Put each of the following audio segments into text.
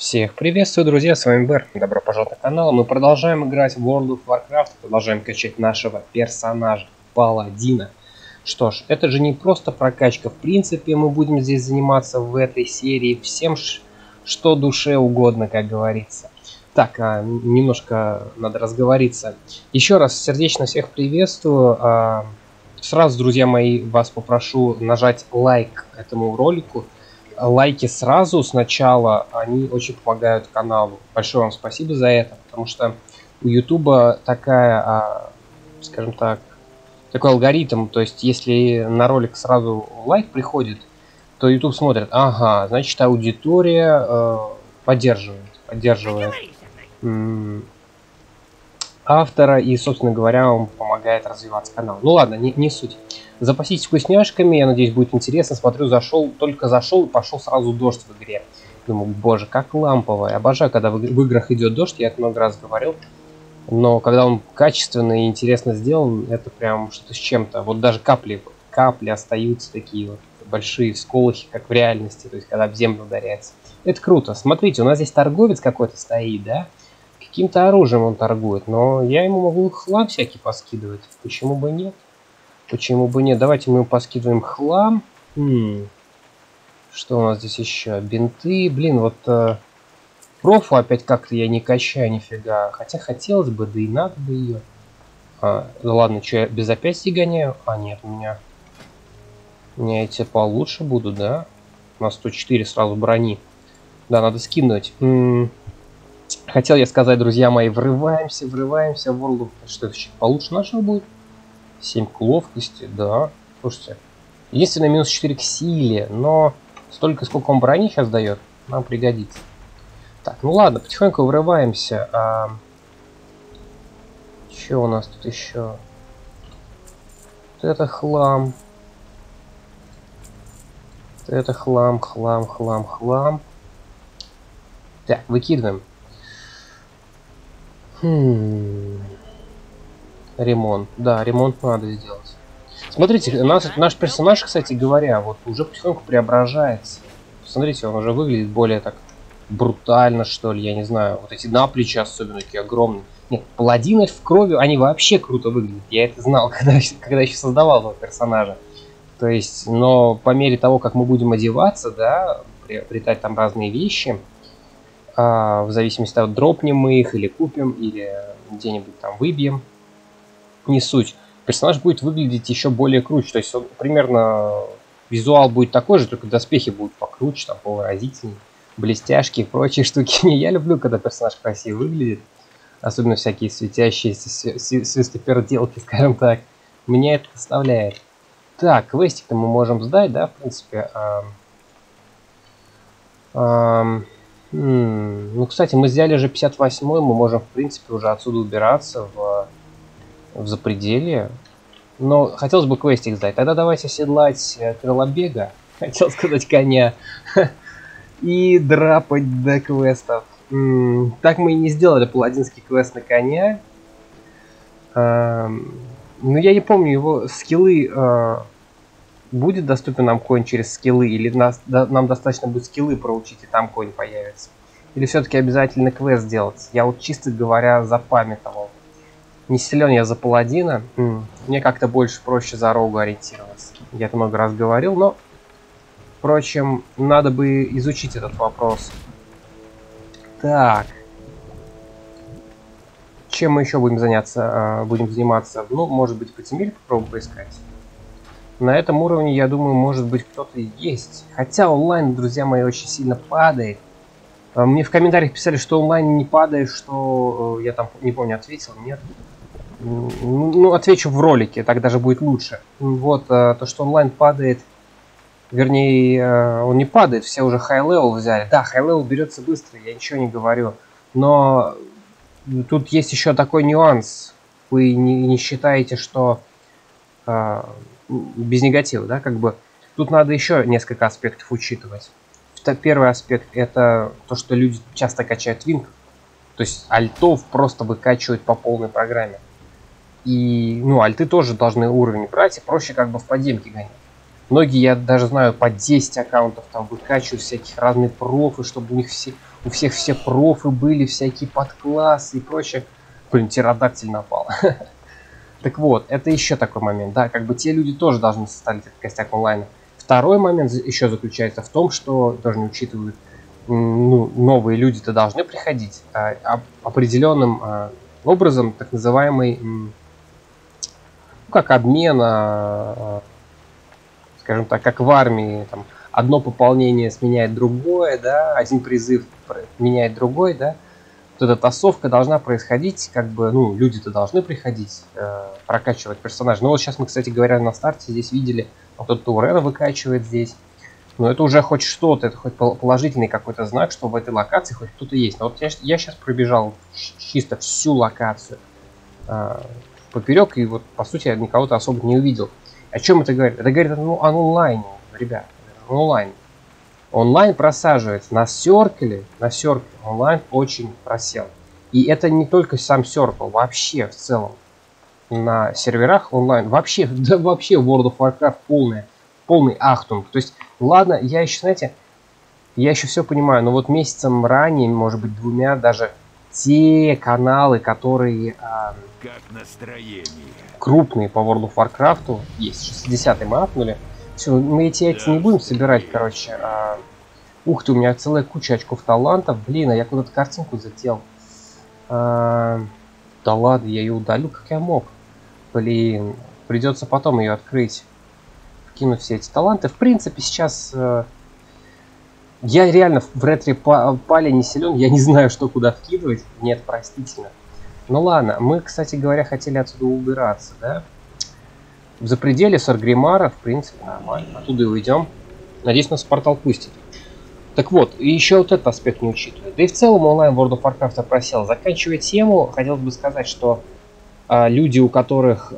Всех приветствую, друзья, с вами Бэр. Добро пожаловать на канал. Мы продолжаем играть в World of Warcraft, продолжаем качать нашего персонажа, Паладина. Что ж, это же не просто прокачка. В принципе, мы будем здесь заниматься в этой серии всем, что душе угодно, как говорится. Так, немножко надо разговориться. Еще раз сердечно всех приветствую. Сразу, друзья мои, вас попрошу нажать лайк этому ролику. Лайки сразу сначала, они очень помогают каналу. Большое вам спасибо за это, потому что у Ютуба такая, скажем так, такой алгоритм. То есть, если на ролик сразу лайк приходит, то YouTube смотрит, ага, значит, аудитория поддерживает автора, и, собственно говоря, он помогает развиваться каналу. Ну ладно, не суть. Запаситесь вкусняшками, я надеюсь, будет интересно. Смотрю, только зашел, и пошел сразу дождь в игре. Думаю, боже, как ламповое. Обожаю, когда в играх идет дождь, я это много раз говорил. Но когда он качественно и интересно сделан, это прям что-то с чем-то. Вот даже капли остаются такие вот большие всполохи, как в реальности, то есть когда в землю ударяется. Это круто. Смотрите, у нас здесь торговец какой-то стоит, да? Каким-то оружием он торгует, но я ему могу хлам всякий поскидывать. Почему бы нет? Почему бы нет? Давайте мы ему поскидываем хлам. Что у нас здесь еще? Бинты. Блин, вот профу опять как-то я не качаю нифига. Хотя хотелось бы, да и надо бы ее. Ну ладно, что я без запястья гоняю? Нет, у меня эти получше будут, да? У нас 104 сразу брони. Да, надо скинуть. Хотел я сказать, друзья мои, врываемся в World of... Что это еще получше нашего будет? 7 к ловкости, да. Слушайте, единственное, минус 4 к силе, но столько, сколько он брони сейчас дает, нам пригодится. Так, ну ладно, потихоньку врываемся. Что у нас тут еще? Вот это хлам. Вот это хлам. Так, выкидываем. Ремонт. Да, ремонт надо сделать. Смотрите, наш персонаж, кстати говоря, вот уже потихоньку преображается. Смотрите, он уже выглядит более так брутально, что ли, я не знаю. Вот эти наплечи особенно такие огромные. Нет, паладины в крови, они вообще круто выглядят. Я это знал, когда еще создавал этого персонажа. То есть, но по мере того, как мы будем одеваться, да, приобретать там разные вещи, в зависимости от того, дропнем мы их, или купим, или где-нибудь там выбьем, не суть. Персонаж будет выглядеть еще более круче. То есть он примерно визуал будет такой же, только доспехи будут покруче, там повыразительнее, блестяшки и прочие штуки. Я люблю, когда персонаж красиво выглядит. Особенно всякие светящиеся свистоперделки, скажем так. Меня это доставляет. Так, квестик-то мы можем сдать, да, в принципе. Ну, кстати, мы взяли же 58-й, мы можем, в принципе, уже отсюда убираться в запределье. Но хотелось бы квестик сдать. Тогда давайте оседлать крылобега, хотел сказать коня, и драпать до квестов. Так мы и не сделали паладинский квест на коня. Но я не помню, его скиллы... Будет доступен нам конь через скиллы, или нам достаточно будет скиллы проучить, и там конь появится? Или все-таки обязательно квест делать? Я вот, чисто говоря, запамятовал. Не силен я за паладина. Мне как-то больше проще за рогу ориентироваться. Я это много раз говорил, но... Впрочем, надо бы изучить этот вопрос. Так. Чем мы еще будем заниматься? Ну, может быть, подземелье попробуем поискать. На этом уровне, я думаю, может быть, кто-то и есть. Хотя онлайн, друзья мои, очень сильно падает. Мне в комментариях писали, что онлайн не падает, что... Я там, не помню, ответил, нет. Ну, отвечу в ролике, так даже будет лучше. Вот, то, что онлайн падает... Вернее, он не падает, все уже high-level взяли. Да, high-level берется быстро, я ничего не говорю. Но тут есть еще такой нюанс. Вы не считаете, что... без негатива, да, как бы тут надо еще несколько аспектов учитывать. Первый аспект — это то, что люди часто качают винг, то есть альтов просто выкачивают по полной программе. И, ну, альты тоже должны уровень брать, и проще как бы в подземке гонять. Многие, я даже знаю, по 10 аккаунтов там выкачивают всяких разные профы, чтобы у них у всех все профы были, всякие подклассы и прочее. Блин, птеродактиль напал. Так вот, это еще такой момент, да, как бы те люди тоже должны составить этот костяк онлайна. Второй момент еще заключается в том, что тоже не учитывают, ну, новые люди-то должны приходить определенным образом, так называемый, ну, как обмен, скажем так, как в армии, там, одно пополнение сменяет другое, да, один призыв меняет другой, да. Вот эта тасовка должна происходить, как бы, ну, люди-то должны приходить, прокачивать персонажа. Ну, вот сейчас мы, кстати говоря, на старте здесь видели, кто-то Урена выкачивает здесь. Но это уже хоть что-то, это хоть положительный какой-то знак, что в этой локации хоть кто-то есть. Но вот я сейчас пробежал чисто всю локацию поперек, и вот, по сути, я никого-то особо не увидел. О чем это говорит? Это говорит, ну, о онлайне, ребят, онлайн. Онлайн просаживается. На Circle онлайн очень просел. И это не только сам Circle, вообще в целом. На серверах онлайн вообще, да вообще World of Warcraft полный ахтунг. То есть, ладно, я еще, знаете, я еще все понимаю, но вот месяцем ранее, может быть, 2, даже те каналы, которые крупные по World of Warcraft, есть 60-й мы апнули. Все, мы эти яйца не будем собирать, короче. Ух ты, у меня целая куча очков талантов. Блин, а я куда-то картинку зател. Да ладно, я ее удалю, как я мог. Блин, придется потом ее открыть. Вкинуть все эти таланты. В принципе, сейчас я реально в ретро-пале не силен. Я не знаю, что куда вкидывать. Нет, простительно. Ну ладно, мы, кстати говоря, хотели отсюда убираться, да? В запределе Саргримара, в принципе, нормально. Оттуда и уйдем. Надеюсь, нас портал пустит. Так вот, и еще вот этот аспект не учитывает. Да и в целом онлайн World of Warcraft просел. Заканчивая тему, хотелось бы сказать, что люди, у которых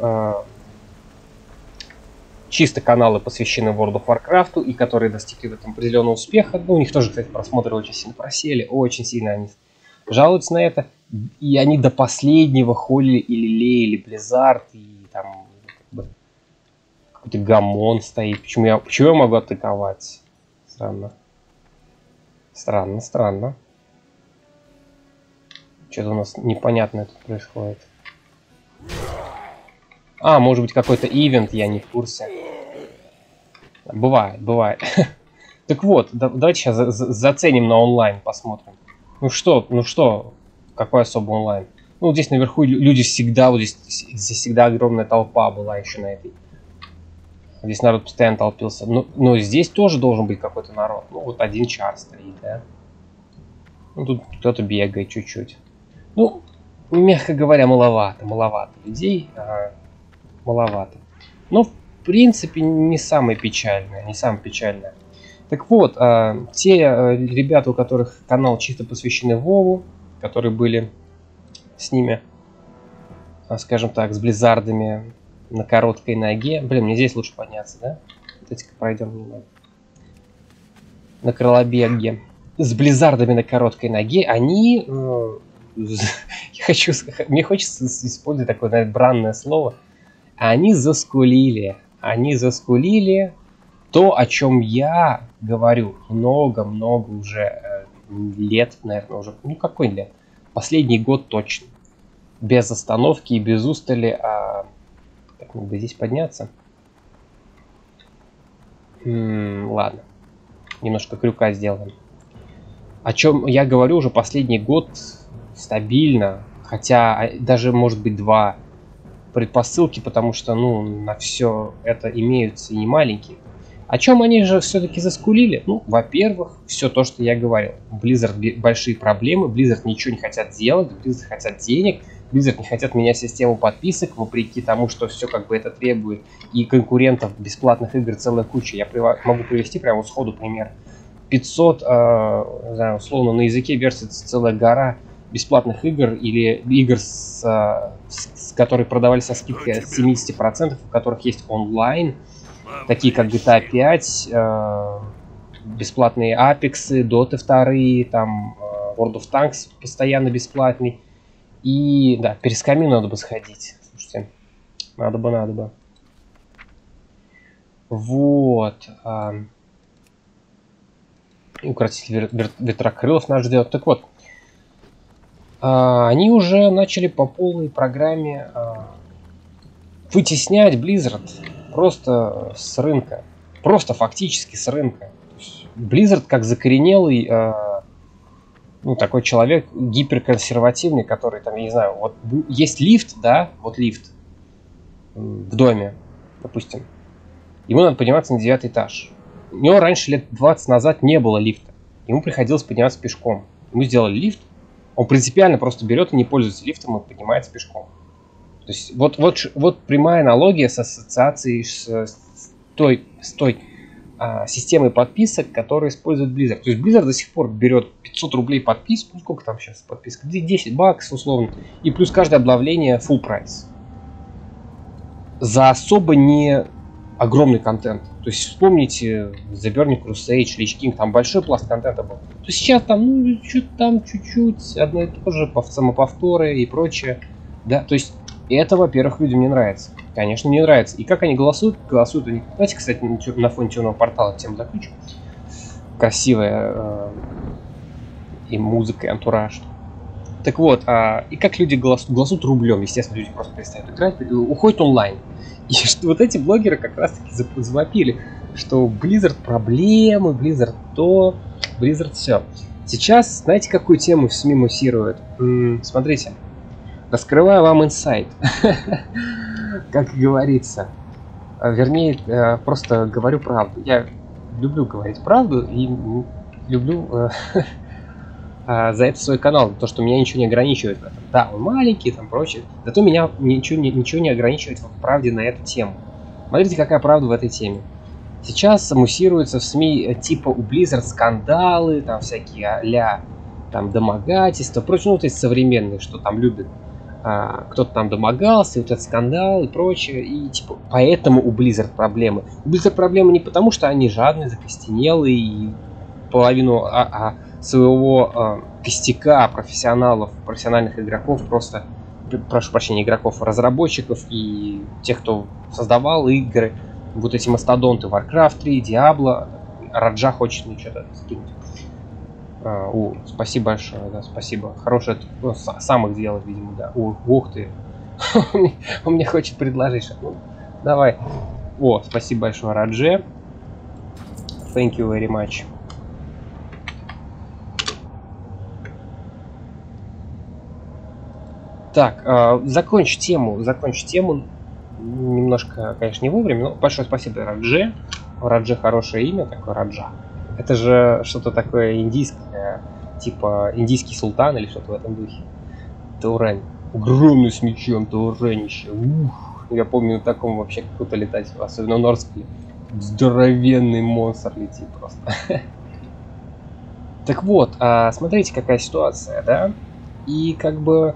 чисто каналы посвящены World of Warcraft, и которые достигли в этом определенного успеха, ну, у них тоже, кстати, просмотры очень сильно просели, очень сильно они жалуются на это, и они до последнего холили или лелеяли Blizzard, и там какой-то гамон стоит. Почему я могу атаковать? Странно. Странно. Что-то у нас непонятное тут происходит. Может быть, какой-то ивент, я не в курсе. Бывает. Так вот, давайте сейчас заценим на онлайн, посмотрим. Ну что, какой особый онлайн? Ну, здесь наверху люди всегда, вот здесь всегда огромная толпа была еще на этой. Здесь народ постоянно толпился. Но здесь тоже должен быть какой-то народ. Ну, вот один чар стоит, да. Ну, тут кто-то бегает чуть-чуть. Ну, мягко говоря, маловато людей. Маловато. Но, в принципе, не самое печальное. Так вот, те ребята, у которых канал чисто посвящены Вову, которые были с ними, скажем так, с Близзардами на короткой ноге. Блин, мне здесь лучше подняться, да? Давайте-ка пройдем немного. На крылобеге. С Близзардами на короткой ноге, они... Мне хочется использовать такое, наверное, бранное слово. Они заскулили. Они заскулили то, о чем я говорю много-много уже лет, наверное, уже. Ну, какой лет? Последний год точно. Без остановки и без устали. Так, надо бы здесь подняться. Ладно. Немножко крюка сделаем. О чем я говорю уже последний год стабильно. Хотя даже, может быть, 2 предпосылки, потому что, ну, на все это имеются и не маленькие. О чем они же все-таки заскулили? Ну, во-первых, все то, что я говорил. Blizzard большие проблемы, Blizzard ничего не хотят делать, Blizzard хотят денег, Blizzard не хотят менять систему подписок, вопреки тому, что все как бы это требует. И конкурентов бесплатных игр целая куча. Я могу привести прямо сходу пример. 500, не знаю, условно, на языке версии целая гора бесплатных игр или игр, которые продавались со скидкой 70%, у которых есть онлайн, такие как GTA 5, бесплатные Apex, Dota 2, там World of Tanks постоянно бесплатный. И да, перескамину надо бы сходить. Слушайте, надо бы. Вот. Укротитель ветрокрылов нас ждет. Так вот, они уже начали по полной программе вытеснять Blizzard просто с рынка. Просто фактически с рынка. Blizzard как закоренелый, ну, такой человек гиперконсервативный, который там, я не знаю, вот есть лифт, да, вот лифт в доме, допустим. Ему надо подниматься на 9 этаж. У него раньше лет 20 назад не было лифта. Ему приходилось подниматься пешком. Ему сделали лифт. Он принципиально просто берет и не пользуется лифтом и поднимается пешком. То есть вот прямая аналогия с ассоциацией с той системой подписок, которую использует Blizzard. То есть Blizzard до сих пор берет 500 рублей подписку. Ну, сколько там сейчас подписка? 10 баксов условно. И плюс каждое обновление full прайс. За особо не огромный контент. То есть вспомните The Burning Crusade, Lich King, там большой пласт контента был. То сейчас там, ну, что-то там чуть-чуть, одно и то же, самоповторы и прочее. Да, то есть это, во-первых, людям не нравится. Конечно, не нравится. И как они голосуют? Голосуют они... Знаете, кстати, на фоне темного портала тему закончу. Красивая и музыка, и антураж. Так вот, и как люди голосуют рублем. Естественно, люди просто перестают играть, уходят онлайн. И что вот эти блогеры как раз-таки завопили, что Blizzard проблемы, Blizzard то, Blizzard все. Сейчас, знаете, какую тему в СМИ муссируют? Смотрите, раскрываю вам инсайт. Как говорится. Вернее, просто говорю правду. Я люблю говорить правду и люблю за это свой канал. То, что меня ничего не ограничивает в этом. Да, он маленький, там прочее. Зато меня ничего не ограничивает в правде на эту тему. Смотрите, какая правда в этой теме. Сейчас муссируются в СМИ типа у Blizzard скандалы, там всякие а-ля там домогательства, прочее, ну вот эти современные, что там любят. Кто-то там домогался, вот этот скандал и прочее, и типа поэтому у Blizzard проблемы. У Blizzard проблемы не потому, что они жадные, закостенелые и половину своего костяка профессиональных игроков, просто, прошу прощения, игроков, разработчиков и тех, кто создавал игры, вот эти мастодонты Warcraft 3, Diablo, Раджа хочет мне что-то скинуть. Спасибо большое, да, спасибо. Хорошее, сам их делать, видимо, да. Ух ты. Он мне хочет предложить. Ну, давай. Спасибо большое, Радже. Thank you very much. Так, закончу тему. Немножко, конечно, не вовремя, но большое спасибо Радже. У Радже хорошее имя, такое Раджа. Это же что-то такое индийское, типа индийский султан или что-то в этом духе. Таурень. Огромный с мечом, Тауренище. Я помню, на таком вообще круто летать, особенно в Норскле. Здоровенный монстр летит просто. Так вот, смотрите, какая ситуация, да? И как бы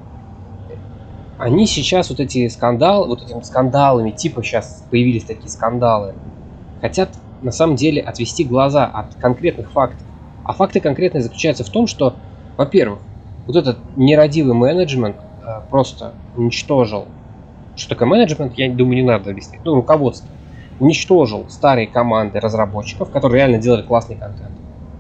они сейчас вот эти скандалы, вот этими скандалами, типа сейчас появились такие скандалы, хотят на самом деле отвести глаза от конкретных фактов. А факты конкретные заключаются в том, что, во-первых, вот этот нерадивый менеджмент просто уничтожил. Что такое менеджмент, я думаю, не надо объяснять. Ну, руководство. Уничтожил старые команды разработчиков, которые реально делали классный контент.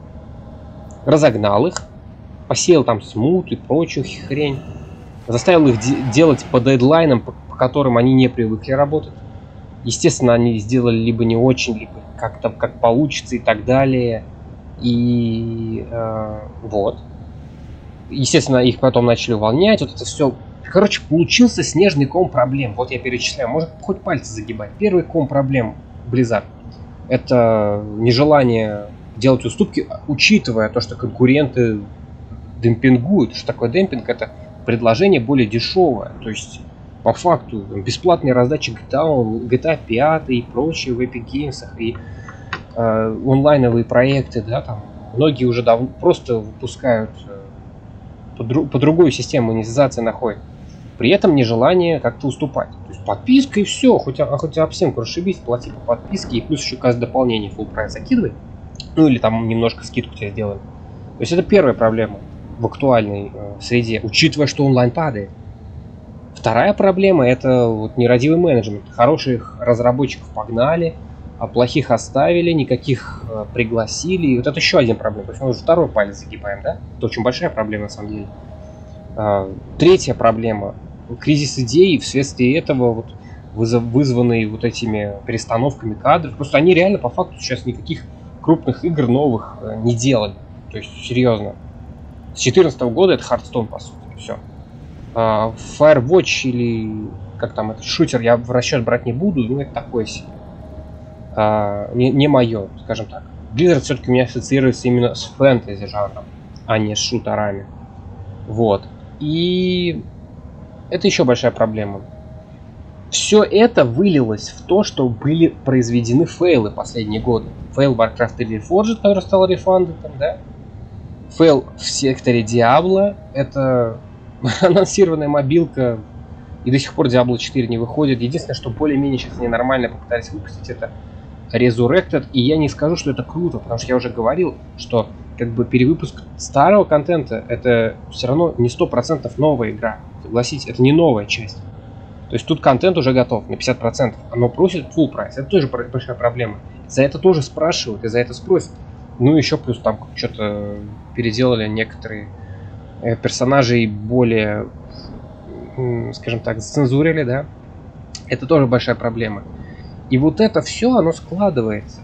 Разогнал их, посеял там смут и прочую хрень. Заставил их делать по дедлайнам, по которым они не привыкли работать. Естественно, они сделали либо не очень, либо как-то как получится и так далее. И вот. Естественно, их потом начали увольнять. Вот это все. Короче, получился снежный ком проблем. Вот я перечисляю. Может, хоть пальцы загибать. Первый ком проблем Blizzard — это нежелание делать уступки, учитывая то, что конкуренты демпингуют. Что такое демпинг? Это предложение более дешевое. То есть, по факту, бесплатные раздачи GTA 5 и прочие в Epic Games, и онлайновые проекты, да, там многие уже давно просто выпускают по другую систему монетизации находят. При этом нежелание как-то уступать. То есть подписка и все, хоть об стенку расшибись, плати по подписке, и плюс еще каждое дополнение full прайс закидывай. Ну или там немножко скидку тебе сделают. То есть это первая проблема в актуальной среде, учитывая, что онлайн падает. Вторая проблема — это вот нерадивый менеджмент. Хороших разработчиков погнали, плохих оставили, никаких пригласили. И вот это еще один проблема. То есть мы уже второй палец загибаем, да? Это очень большая проблема на самом деле. Третья проблема. Кризис идей, вследствие этого вот вызванный вот этими перестановками кадров. Просто они реально по факту сейчас никаких крупных игр новых не делали. То есть, серьезно. С 2014 года это Hearthstone, по сути. Все. Firewatch или как там этот шутер я в расчет брать не буду, ну это такое себе. Не мое, скажем так. Blizzard все-таки у меня ассоциируется именно с фэнтези жанром, а не с шутерами. Вот. И это еще большая проблема. Все это вылилось в то, что были произведены фейлы последние годы. Фейл Warcraft 3 Reforged, который стал рефандом, да? Фейл в секторе Diablo. Это анонсированная мобилка, и до сих пор Diablo 4 не выходит. Единственное, что более-менее сейчас они нормально попытались выпустить, это Resurrected. И я не скажу, что это круто, потому что я уже говорил, что как бы перевыпуск старого контента это все равно не 100% новая игра. Согласитесь, это не новая часть. То есть тут контент уже готов на 50%, оно просит full прайс. Это тоже большая проблема. За это тоже спрашивают, и за это спросят. Ну еще плюс там что-то переделали некоторые персонажей более, скажем так, зацензурили, да. Это тоже большая проблема. И вот это все, оно складывается.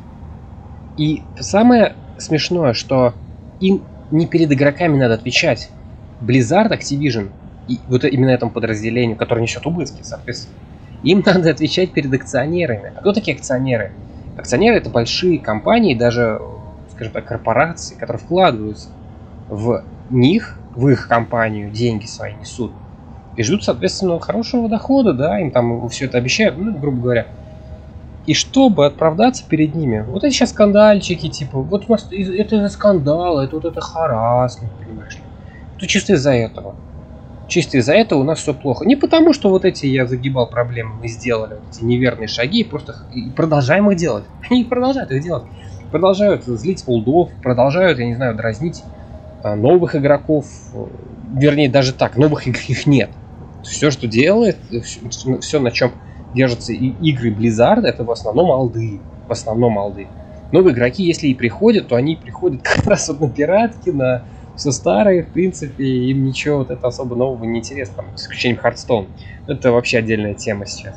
И самое смешное, что им не перед игроками надо отвечать. Blizzard, Activision, и вот именно этому подразделению, которое несет убытки, соответственно, им надо отвечать перед акционерами. А кто такие акционеры? Акционеры — это большие компании, даже, скажем так, корпорации, которые вкладываются в них, в их компанию, деньги свои несут. И ждут, соответственно, хорошего дохода, да, им там все это обещают, ну, грубо говоря. И чтобы оправдаться перед ними, вот эти сейчас скандальчики, типа, вот у нас это скандал, это вот это харассмент, понимаешь ли. То чисто из-за этого. Чисто из-за этого у нас все плохо. Не потому, что вот эти я загибал проблемы, мы сделали вот эти неверные шаги и просто продолжаем их делать. Они продолжают их делать. Продолжают злить олдов, продолжают, я не знаю, дразнить новых игроков. Вернее, даже так, новых игр их нет. Все, что делает, все, на чем держатся игры Blizzard, это в основном алды. В основном алды. Новые игроки, если и приходят, то они приходят как раз вот на пиратки, на все старое, в принципе, им ничего вот это особо нового не интересно, там, с исключением Hearthstone. Это вообще отдельная тема сейчас.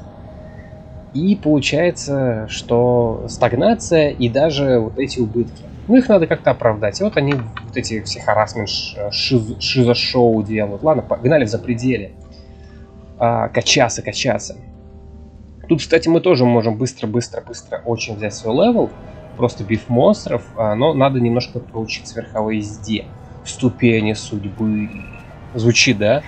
И получается, что стагнация и даже вот эти убытки. Ну, их надо как-то оправдать. И вот они вот эти все харассмент, шизо-шоу делают. Ладно, погнали в запределе. Качаться. Тут, кстати, мы тоже можем быстро очень взять свой левел. Просто бив монстров, но надо немножко поучиться верховой езде. Ступени судьбы. Звучит, да?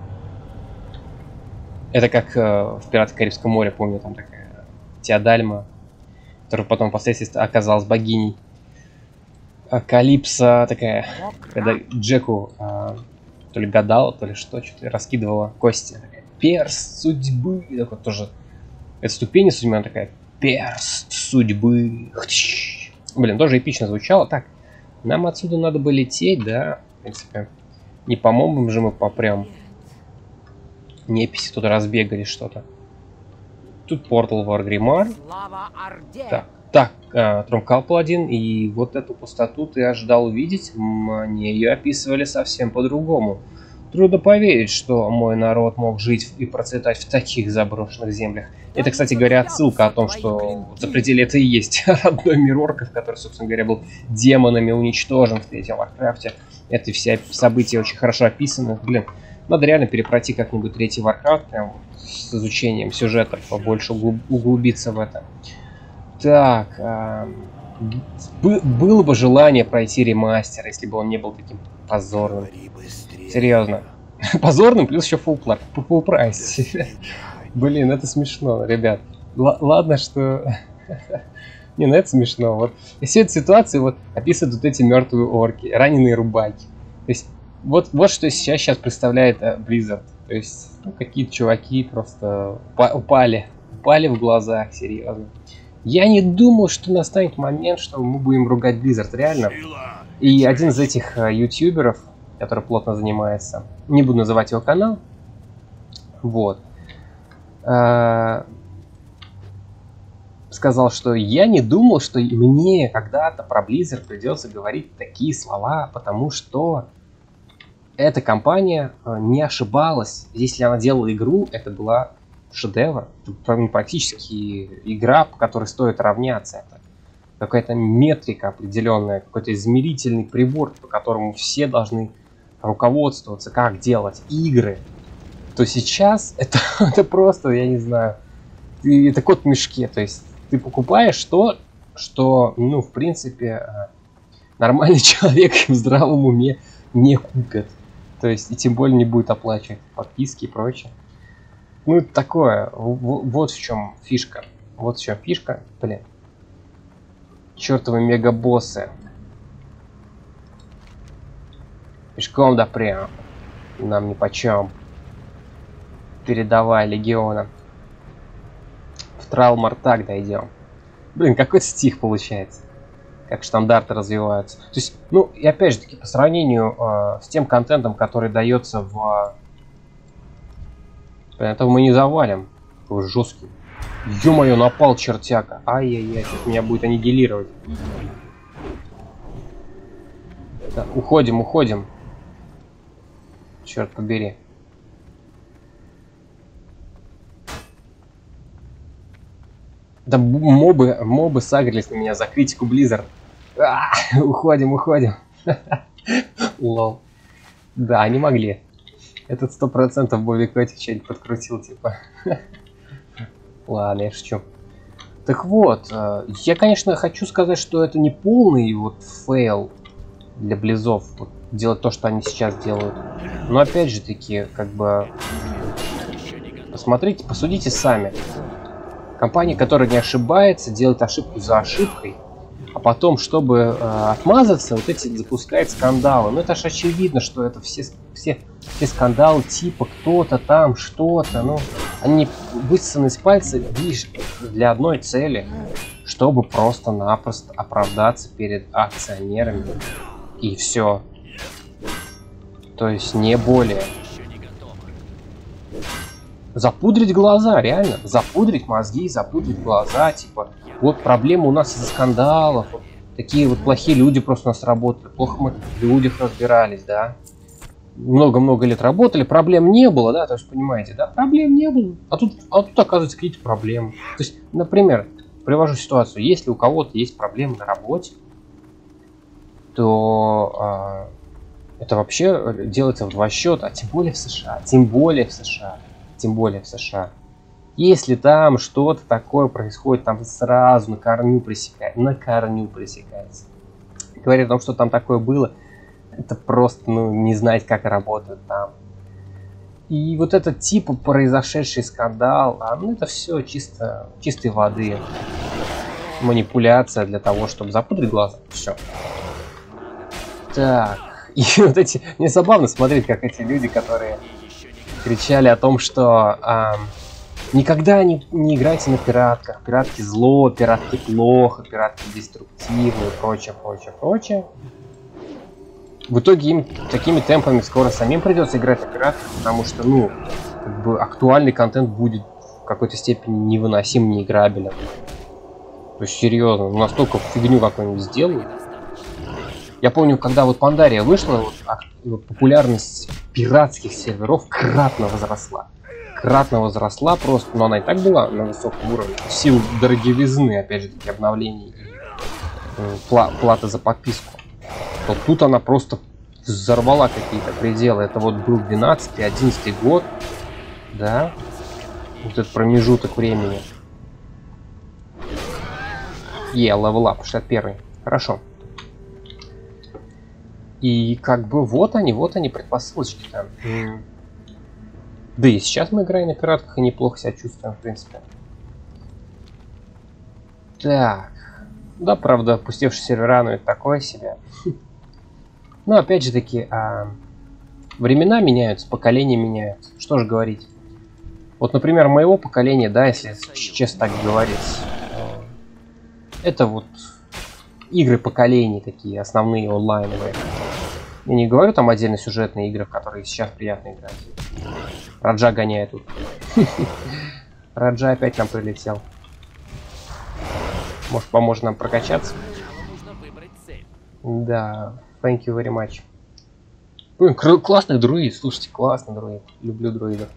Это как в «Пиратах Карибского моря», помню, там такая Теодальма, которая потом впоследствии оказалась богиней. Калипсо такая, когда Джеку то ли гадала, то ли что-то раскидывала кости. Такая, перст судьбы. Такой тоже. Это ступени судьбы, она такая, перст судьбы. Блин, тоже эпично звучало. Так, нам отсюда надо бы лететь, да? В принципе, не по мобам же мы попрям. Неписи тут разбегали что-то. Тут портал в Аргримар. Так, Трумкал Паладин. И вот эту пустоту ты ожидал увидеть. Мне ее описывали совсем по-другому. Трудно поверить, что мой народ мог жить и процветать в таких заброшенных землях. Это, кстати говоря, отсылка о том, что в Запределе это и есть родной мир орков, который, собственно говоря, был демонами уничтожен в третьем Варкрафте. Это все события очень хорошо описаны. Блин, надо реально перепройти как-нибудь третий Warcraft, прям с изучением сюжета, побольше углубиться в это. Так, было бы желание пройти ремастер, если бы он не был таким позорным. Серьезно. Позорным, плюс еще full прайс. Блин, это смешно, ребят. Ладно, что... Не, ну это смешно. Вот. И все эти ситуации вот описывают вот эти мертвые орки, раненые рубаки. То есть вот что сейчас представляет Blizzard. То есть ну, какие-то чуваки просто упали в глазах, серьезно. Я не думал, что настанет момент, что мы будем ругать Blizzard, реально. И один из этих ютуберов, который плотно занимается, не буду называть его канал, вот, сказал, что я не думал, что мне когда-то про Blizzard придется говорить такие слова, потому что эта компания не ошибалась. Если она делала игру, это была шедевр. Это практически игра, по которой стоит равняться. Это какая-то метрика определенная, какой-то измерительный прибор, по которому все должны руководствоваться, как делать игры. То сейчас это просто, я не знаю, это кот в мешке. То есть ты покупаешь то, что, ну, в принципе, нормальный человек в здравом уме не купит. То есть и тем более не будет оплачивать подписки и прочее. Ну, это такое. Вот в чем фишка. Вот в чем фишка. Блин. Чертовы мегабоссы. Пешком да прям. Нам нипочем. Передавай легиона. В Тралмартак дойдем. Блин, какой стих получается. Как штандарты развиваются. То есть, ну, и опять же таки, по сравнению с тем контентом, который дается в... Этого мы не завалим. Такой жесткий. Ё-моё, напал чертяка. Ай-яй-яй, сейчас меня будет аннигилировать. Да, уходим, уходим. Черт побери. Да мобы сагрились на меня за критику Blizzard. Уходим, уходим. Лол. Да, они могли. Этот 100% Бобби Котик что-нибудь подкрутил, типа. Ладно, я шучу. Так вот, я, конечно, хочу сказать, что это не полный вот фейл для Близов. Вот, делать то, что они сейчас делают. Но опять же таки, как бы... Посмотрите, посудите сами. Компания, которая не ошибается, делает ошибку за ошибкой, а потом, чтобы отмазаться, вот эти запускает скандалы. Ну это ж очевидно, что это все скандалы типа кто-то там, что-то. Ну, они высосаны из пальца лишь для одной цели, чтобы просто-напросто оправдаться перед акционерами. И все. То есть не более. Запудрить глаза, реально. Запудрить мозги, запудрить глаза. Типа, вот проблема у нас из-за скандалов. Вот такие вот плохие люди просто у нас работали. Плохо мы в людях разбирались, да. Много-много лет работали, проблем не было, да, то есть, понимаете, да, проблем не было. А тут оказывается, какие-то проблемы. То есть, например, привожу ситуацию. Если у кого-то есть проблемы на работе, то это вообще делается в два счета, а тем более в США. Тем более в США. Тем более в США. Если там что-то такое происходит, там сразу на корню пресекается. Говорит о том, что там такое было, это просто, ну, не знать, как работают там. И вот этот типа произошедший скандал, ну это все чистой воды. Манипуляция для того, чтобы запудрить глаза. Все. Так. И вот эти... Мне забавно смотреть, как эти люди, которые кричали о том, что никогда не играйте на пиратках. Пиратки зло, пиратки плохо, пиратки деструктивны и прочее. В итоге им такими темпами скоро самим придется играть на пиратках, потому что, ну, как бы актуальный контент будет в какой-то степени невыносим, неиграбелен. То есть, серьезно, настолько фигню какую-нибудь сделают. Я помню, когда вот Пандария вышла, вот популярность пиратских серверов кратно возросла. Просто, но она и так была на высоком уровне. В силу дороговизны, опять же таки, обновлений и платы за подписку. Вот тут она просто взорвала какие-то пределы. Это вот был 12-11 год, да, вот этот промежуток времени. Level Up, 61. Хорошо. И как бы вот они предпосылочки-то. Да и сейчас мы играем на пиратках и неплохо себя чувствуем, в принципе. Так. Да, правда, опустевшие сервера, но это такое себе. Но опять же таки, времена меняются, поколения меняются. Что же говорить? Вот, например, моего поколения, да, если честно так говорить, это вот игры поколений такие, основные онлайновые. Я не говорю там отдельно сюжетные игры, в которые сейчас приятно играть. Раджа гоняет тут. Раджа опять нам прилетел. Может, поможет нам прокачаться? Да, thank you very much. Блин, классный друид, слушайте, классный друид. Люблю друидов.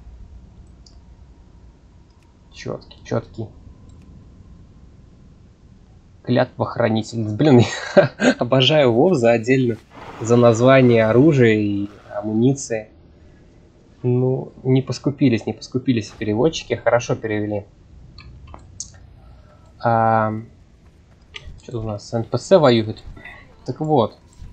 Четкий, четкий. Клятва хранитель. Блин, я обожаю WoW за отдельно. За название оружия и амуниции. Ну, не поскупились переводчики. Хорошо перевели. Что у нас? НПС воюет. Так вот.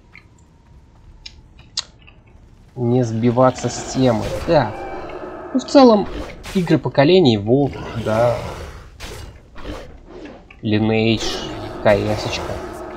Не сбиваться с темы. Да. Ну, в целом, игры поколений, WoW, да. Lineage, КС-очка.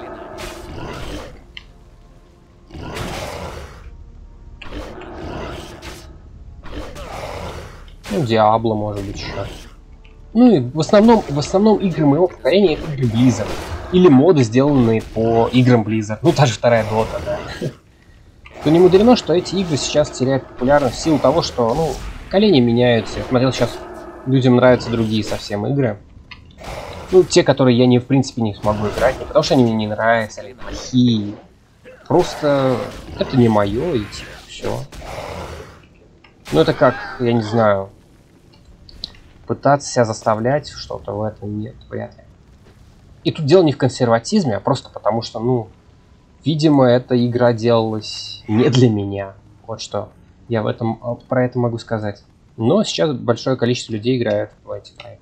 Ну, Diablo, может быть, еще. Ну и в основном игры моего поколения это игры Blizzard. Или моды, сделанные по играм Blizzard. Ну, та же вторая Dota, да. То не мудрено, что эти игры сейчас теряют популярность в силу того, что, ну, поколения меняются. Я смотрел, сейчас людям нравятся другие совсем игры. Ну, те, которые я в принципе не смогу играть. Не потому что они мне не нравятся, или плохие. Просто это не мое, и типа, все. Ну, это как, я не знаю, пытаться себя заставлять что-то в этом нет, вряд ли. И тут дело не в консерватизме, а просто потому что, ну, видимо, эта игра делалась не для меня. Вот что я про это могу сказать. Но сейчас большое количество людей играет в эти проекты.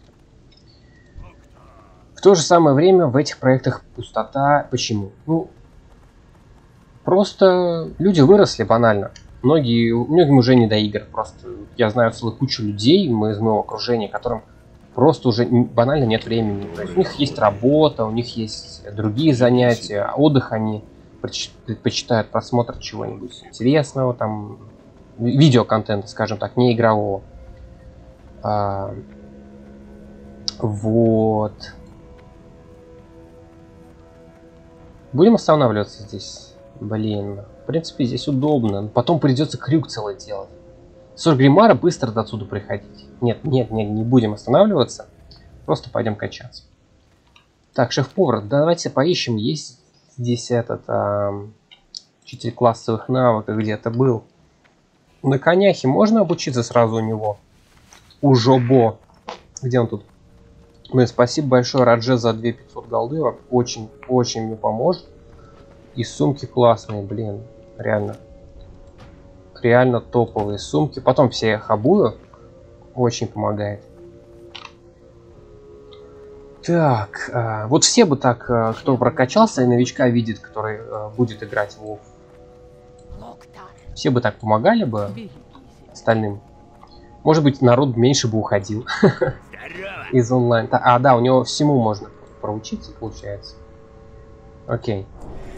В то же самое время в этих проектах пустота. Почему? Ну, просто люди выросли банально. Многим уже не до игр. Просто я знаю целую кучу людей из моего окружения, которым просто уже банально нет времени. То есть у них есть работа, у них есть другие занятия, а отдых они предпочитают просмотр чего-нибудь интересного, там, видеоконтента, скажем так, не игрового. Вот. Будем останавливаться здесь. Блин, в принципе, здесь удобно. Потом придется крюк целый делать. С Гримара быстро до отсюда приходить. Нет, не будем останавливаться. Просто пойдем качаться. Так, шеф-повар, давайте поищем. Есть здесь этот учитель классовых навыков где-то был. На коняхе можно обучиться сразу у него? У Жобо. Где он тут? Блин, спасибо большое Радже за 2500 голды. Очень мне поможет. И сумки классные, блин. Реально топовые сумки. Потом все их обую. Очень помогает. Так, вот все бы так, кто прокачался и новичка видит, который будет играть в WoW. Все бы так помогали бы остальным. Может быть, народ меньше бы уходил из онлайн. Да, у него всему можно проучиться, получается. Окей.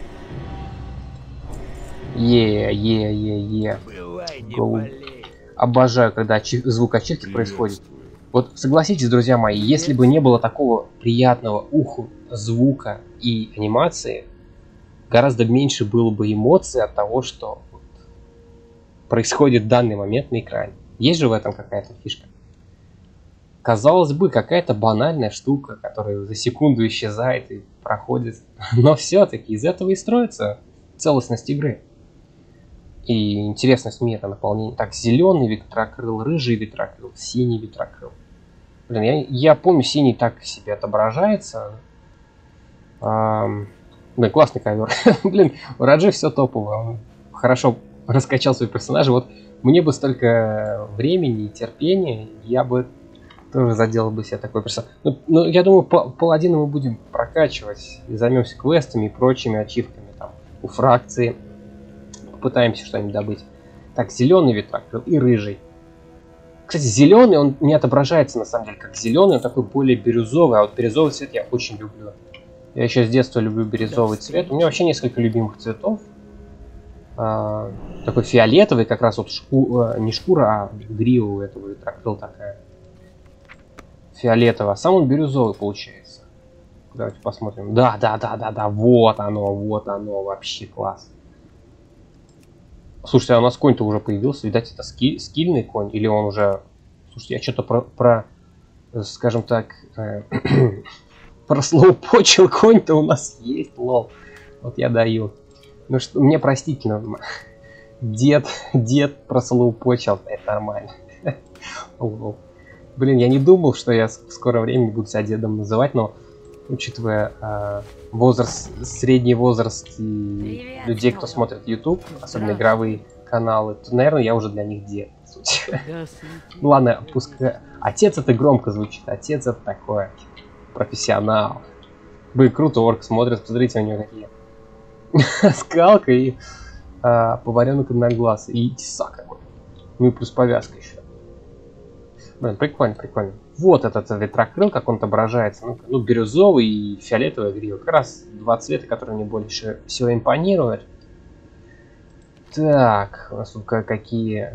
Обожаю, когда звук ачивки происходит. Вот согласитесь, друзья мои, если бы не было такого приятного уху звука и анимации, гораздо меньше было бы эмоций от того, что происходит в данный момент на экране. Есть же в этом какая-то фишка. Казалось бы, какая-то банальная штука, которая за секунду исчезает и проходит. Но все-таки из этого и строится целостность игры. И интересность мира, наполнение. Так, зеленый ветрокрыл, рыжий ветрокрыл, синий ветрокрыл. Блин, я помню, синий так себе отображается. Блин, классный ковер. Блин, у Раджи все топово. Он хорошо раскачал свои персонажи. Вот мне бы столько времени и терпения, я бы тоже заделал бы себе такой персонаж. Ну, я думаю, паладина мы будем прокачивать. И займемся квестами и прочими ачивками. Там, у фракции. Попытаемся что-нибудь добыть. Так, зеленый ветрокрыл и рыжий. Кстати, зеленый, он не отображается на самом деле как зеленый, он такой более бирюзовый. А вот бирюзовый цвет я очень люблю. Я еще с детства люблю бирюзовый цвет. У меня вообще несколько любимых цветов. Такой фиолетовый, как раз вот не шкура, а грива у этого ветрокрыл такая. Фиолетовая. А сам он бирюзовый получается. Давайте посмотрим. Да. Вот оно. Вообще класс. Слушайте, а у нас конь-то уже появился. Видать, это скильный конь. Или он уже... Слушайте, я что-то скажем так... прослоупочил конь-то у нас есть, лол. Вот я даю. Ну что, мне простительно. Дед прослоупочил, это нормально. Лол. Блин, я не думал, что я в скором времени буду себя дедом называть, но учитывая возраст, средний возраст и людей, кто смотрит YouTube, особенно игровые каналы, то, наверное, я уже для них дед. Ну ладно, пускай. Отец это громко звучит. Отец это такое. Профессионал. Блин, круто, орк смотрит. Посмотрите, у него какие. Скалка и поваренок на глаз. И тесак какой. Ну и плюс повязка еще. Блин, прикольно, прикольно. Вот этот ветрокрыл, как он отображается. Ну, бирюзовый и фиолетовый грива. Как раз два цвета, которые мне больше всего импонируют. Так, у нас тут какие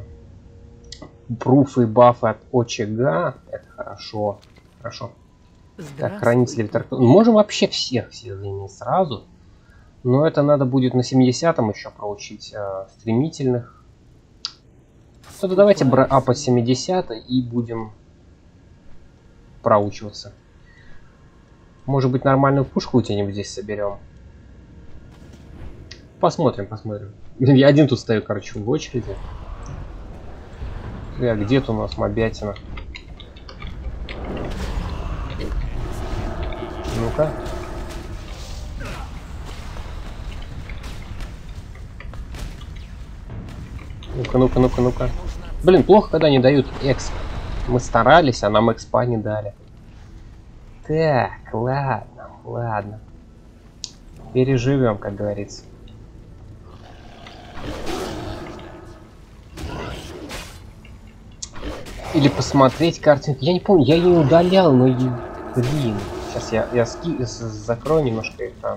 пруфы и бафы от очага. Это хорошо. Хорошо. Так, хранители ветрокрыл. Можем вообще всех заиметь сразу. Но это надо будет на 70-м еще проучить стремительных. Тогда давайте апать 70 и будем проучиваться. Может быть, нормальную пушку где-нибудь здесь соберем. Посмотрим, посмотрим. Я один тут стою, короче, в очереди. Где-то у нас мобятина. Ну-ка. Ну-ка, ну-ка, ну-ка, ну-ка. Блин, плохо, когда не дают эксп. Мы старались, а нам экспа не дали. Так, ладно, ладно. Переживем, как говорится. Или посмотреть картинку. Я не помню, я ее удалял, но блин. Сейчас я закрою немножко экран.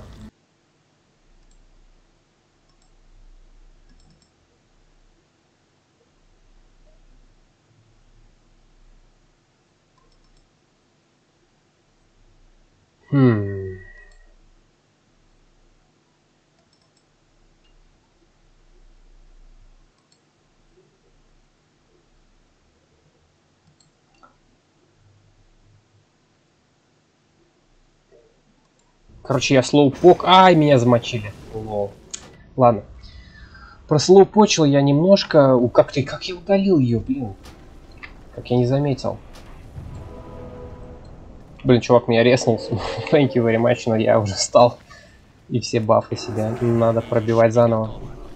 Короче, я слоупок. Ай, меня замочили. Лол. Ладно. Прослоупочил я немножко. Как я удалил ее, блин. Как я не заметил. Блин, чувак меня резнул. Thank you very much, но я уже стал. И все бафы себя. Надо пробивать заново.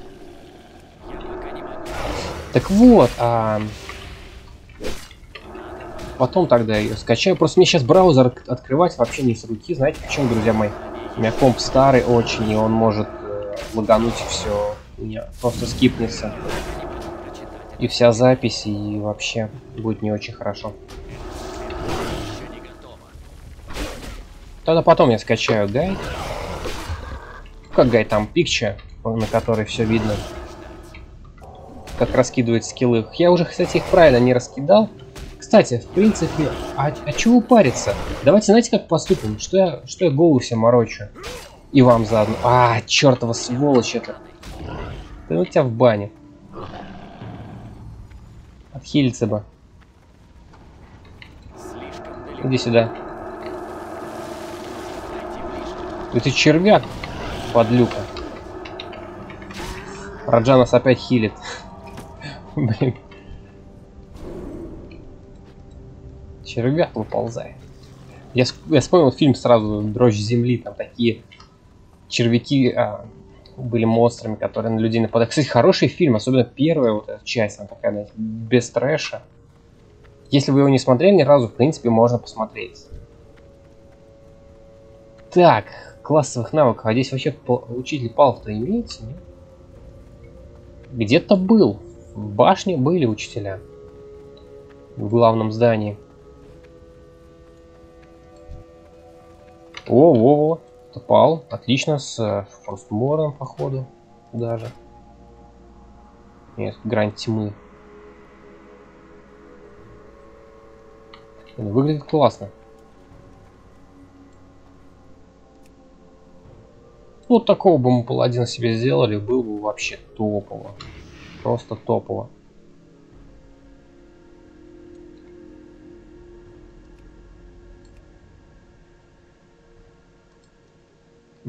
Так вот, потом тогда ее скачаю. Просто мне сейчас браузер открывать вообще не с руки. Знаете почему, друзья мои? У меня комп старый очень, и он может лагануть и все. У меня просто скипнется. И вся запись, и вообще будет не очень хорошо. Тогда потом я скачаю гайд. Как гайд там, пикча, на которой все видно. Как раскидывать скиллы. Я уже, кстати, их правильно не раскидал. Кстати, в принципе, а чего париться? Давайте, знаете, как поступим? Что я голову себе морочу? И вам заодно. Чертова сволочь это. Да у тебя в бане. Отхилиться бы. Иди сюда. Это червяк, подлюка. Раджа нас опять хилит. Блин. Червяк выползает. Я вспомнил фильм сразу «Дрожь земли». Там такие червяки были монстрами, которые на людей нападают. Кстати, хороший фильм, особенно первая вот эта часть. Она такая, знаете, без трэша. Если вы его не смотрели ни разу, в принципе, можно посмотреть. Так, классовых навыков. А здесь вообще учитель Палов-то имеется? Где-то был. В башне были учителя. В главном здании. О, Пал. Отлично, с Фростмором, походу. Даже. Нет, грань тьмы. Выглядит классно. Вот такого бы мы паладина себе сделали, был бы вообще топово. Просто топово.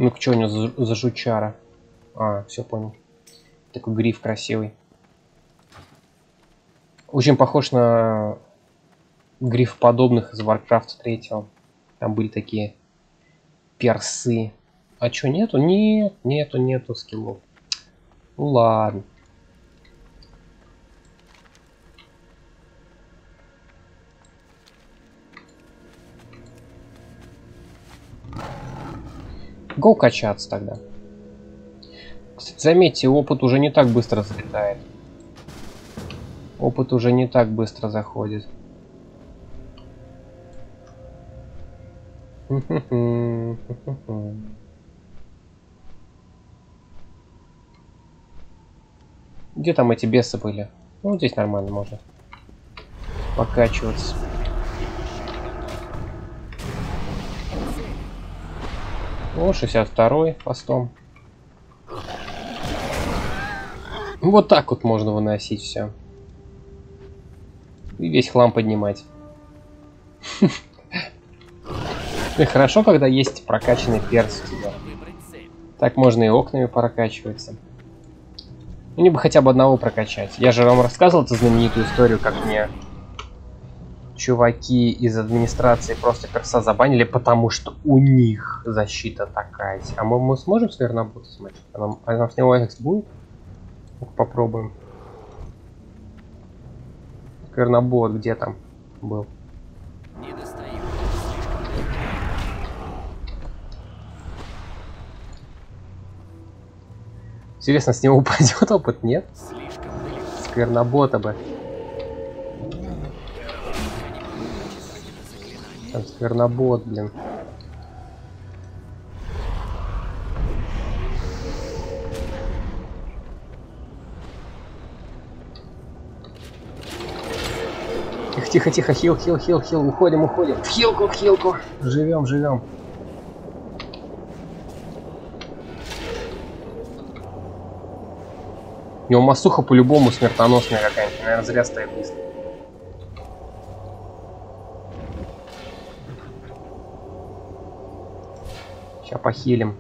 Ну-ка, что у него за жучара? А, все понял. Такой гриф красивый. Очень похож на гриф подобных из Warcraft 3. Там были такие персы. А чё, нету? Нет, нету скиллов. Ну ладно. Го качаться тогда. Кстати, заметьте, опыт уже не так быстро залетает. Опыт уже не так быстро заходит. Где там эти бесы были? Ну, здесь нормально можно покачиваться. О, 62-й постом. Вот так вот можно выносить все. И весь хлам поднимать. И хорошо, когда есть прокачанный перс у тебя. Так можно и окнами прокачиваться. Ну, либо хотя бы одного прокачать. Я же вам рассказывал эту знаменитую историю, как мне чуваки из администрации просто перса забанили, потому что у них защита такая. А мы сможем сквернобота смочить? А нам с него экс будет? Попробуем. Сквернобот где там был? Не достаю. Интересно, с него упадет опыт, нет? Слишком далеко. Сквернобота бы. Там сквернобот, блин. Тихо, хил, уходим. В хилку. Живем. У него масуха по-любому смертоносная какая-нибудь. Наверное, зря стоит близко. Сейчас похилим.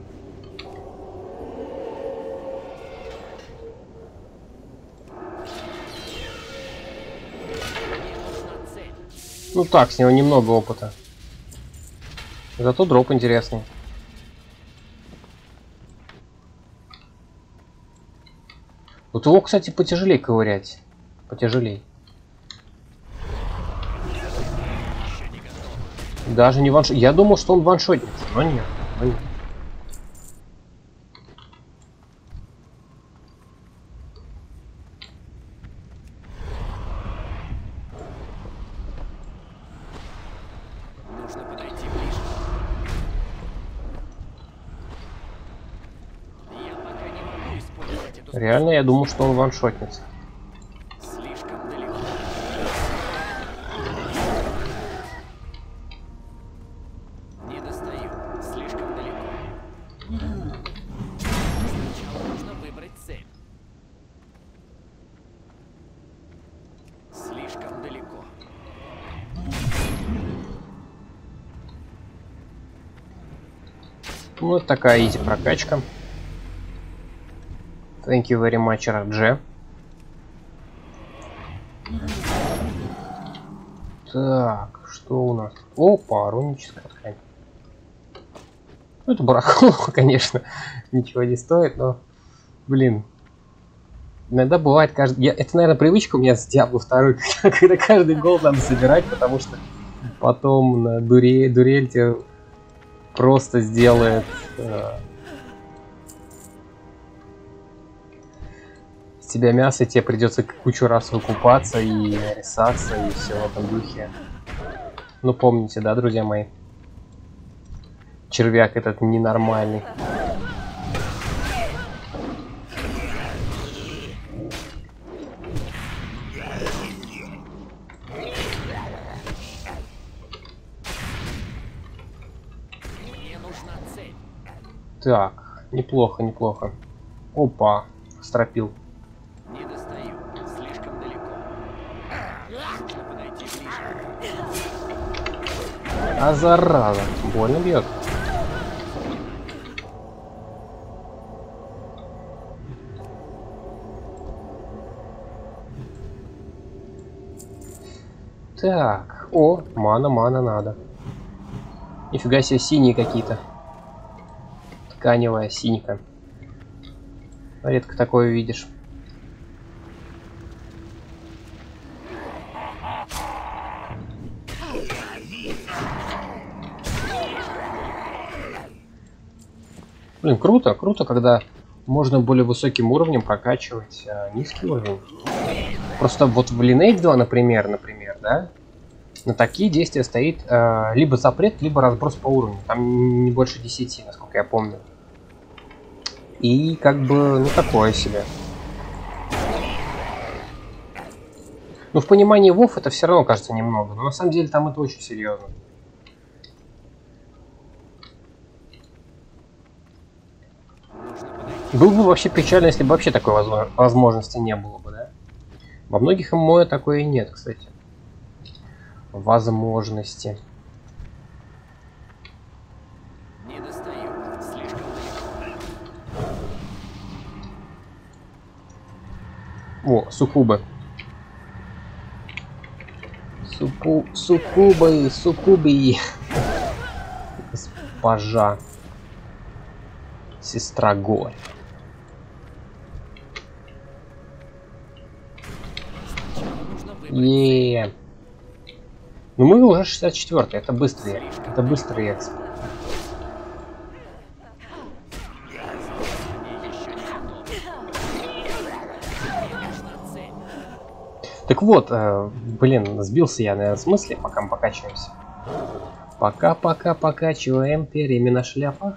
Ну так, с него немного опыта. Зато дроп интересный. Вот его, кстати, потяжелее ковырять. Потяжелее. Даже не ваншот. Я думал, что он ваншотится, но нет. Нужно подойти ближе. Я пока не могу использовать эту Реально, я думал, что он ваншотится. слишком далеко. Не достаю. Слишком далеко. Сначала нужно выбрать цель. Слишком далеко. Вот такая изи прокачка. Thank you very much, RG. Так, что у нас? Опа, руническая ткань. Ну, это барахло, конечно, ничего не стоит, но, блин, иногда бывает каждый... Это, наверное, привычка у меня с Diablo 2, когда каждый гол надо собирать, потому что потом на дурель тебе просто сделает... С тебя мясо, и тебе придется кучу раз выкупаться и рисаться, и все в этом духе. Ну, помните, да, друзья мои? Червяк этот ненормальный. Мне нужна цель. Так, неплохо. Опа, стропил. Не достаю. Слишком далеко. Нужно подойти ближе. А зараза, больно бьет. Так, о, мана надо. Нифига себе, синие какие-то. Тканевая синька. Редко такое видишь. Блин, круто, когда можно более высоким уровнем прокачивать низкий уровень. Просто вот в Lineage 2, например, да, на такие действия стоит либо запрет, либо разброс по уровню. Там не больше 10, насколько я помню. И как бы, ну, такое себе. Ну, в понимании WoW это все равно кажется немного, но на самом деле там это очень серьезно. Было бы вообще печально, если бы вообще такой возможности не было бы, да? Во многих ММО такое и нет, кстати. Возможности. Не достаю. Слишком О, суккубы. Суккубы. Госпожа. Сестра Горь. Еее. Ну мы уже 64-й, это быстрый эксп. Так вот, блин, сбился я, наверное, в смысле, пока мы покачиваемся. Пока покачиваем перьями на шляпах.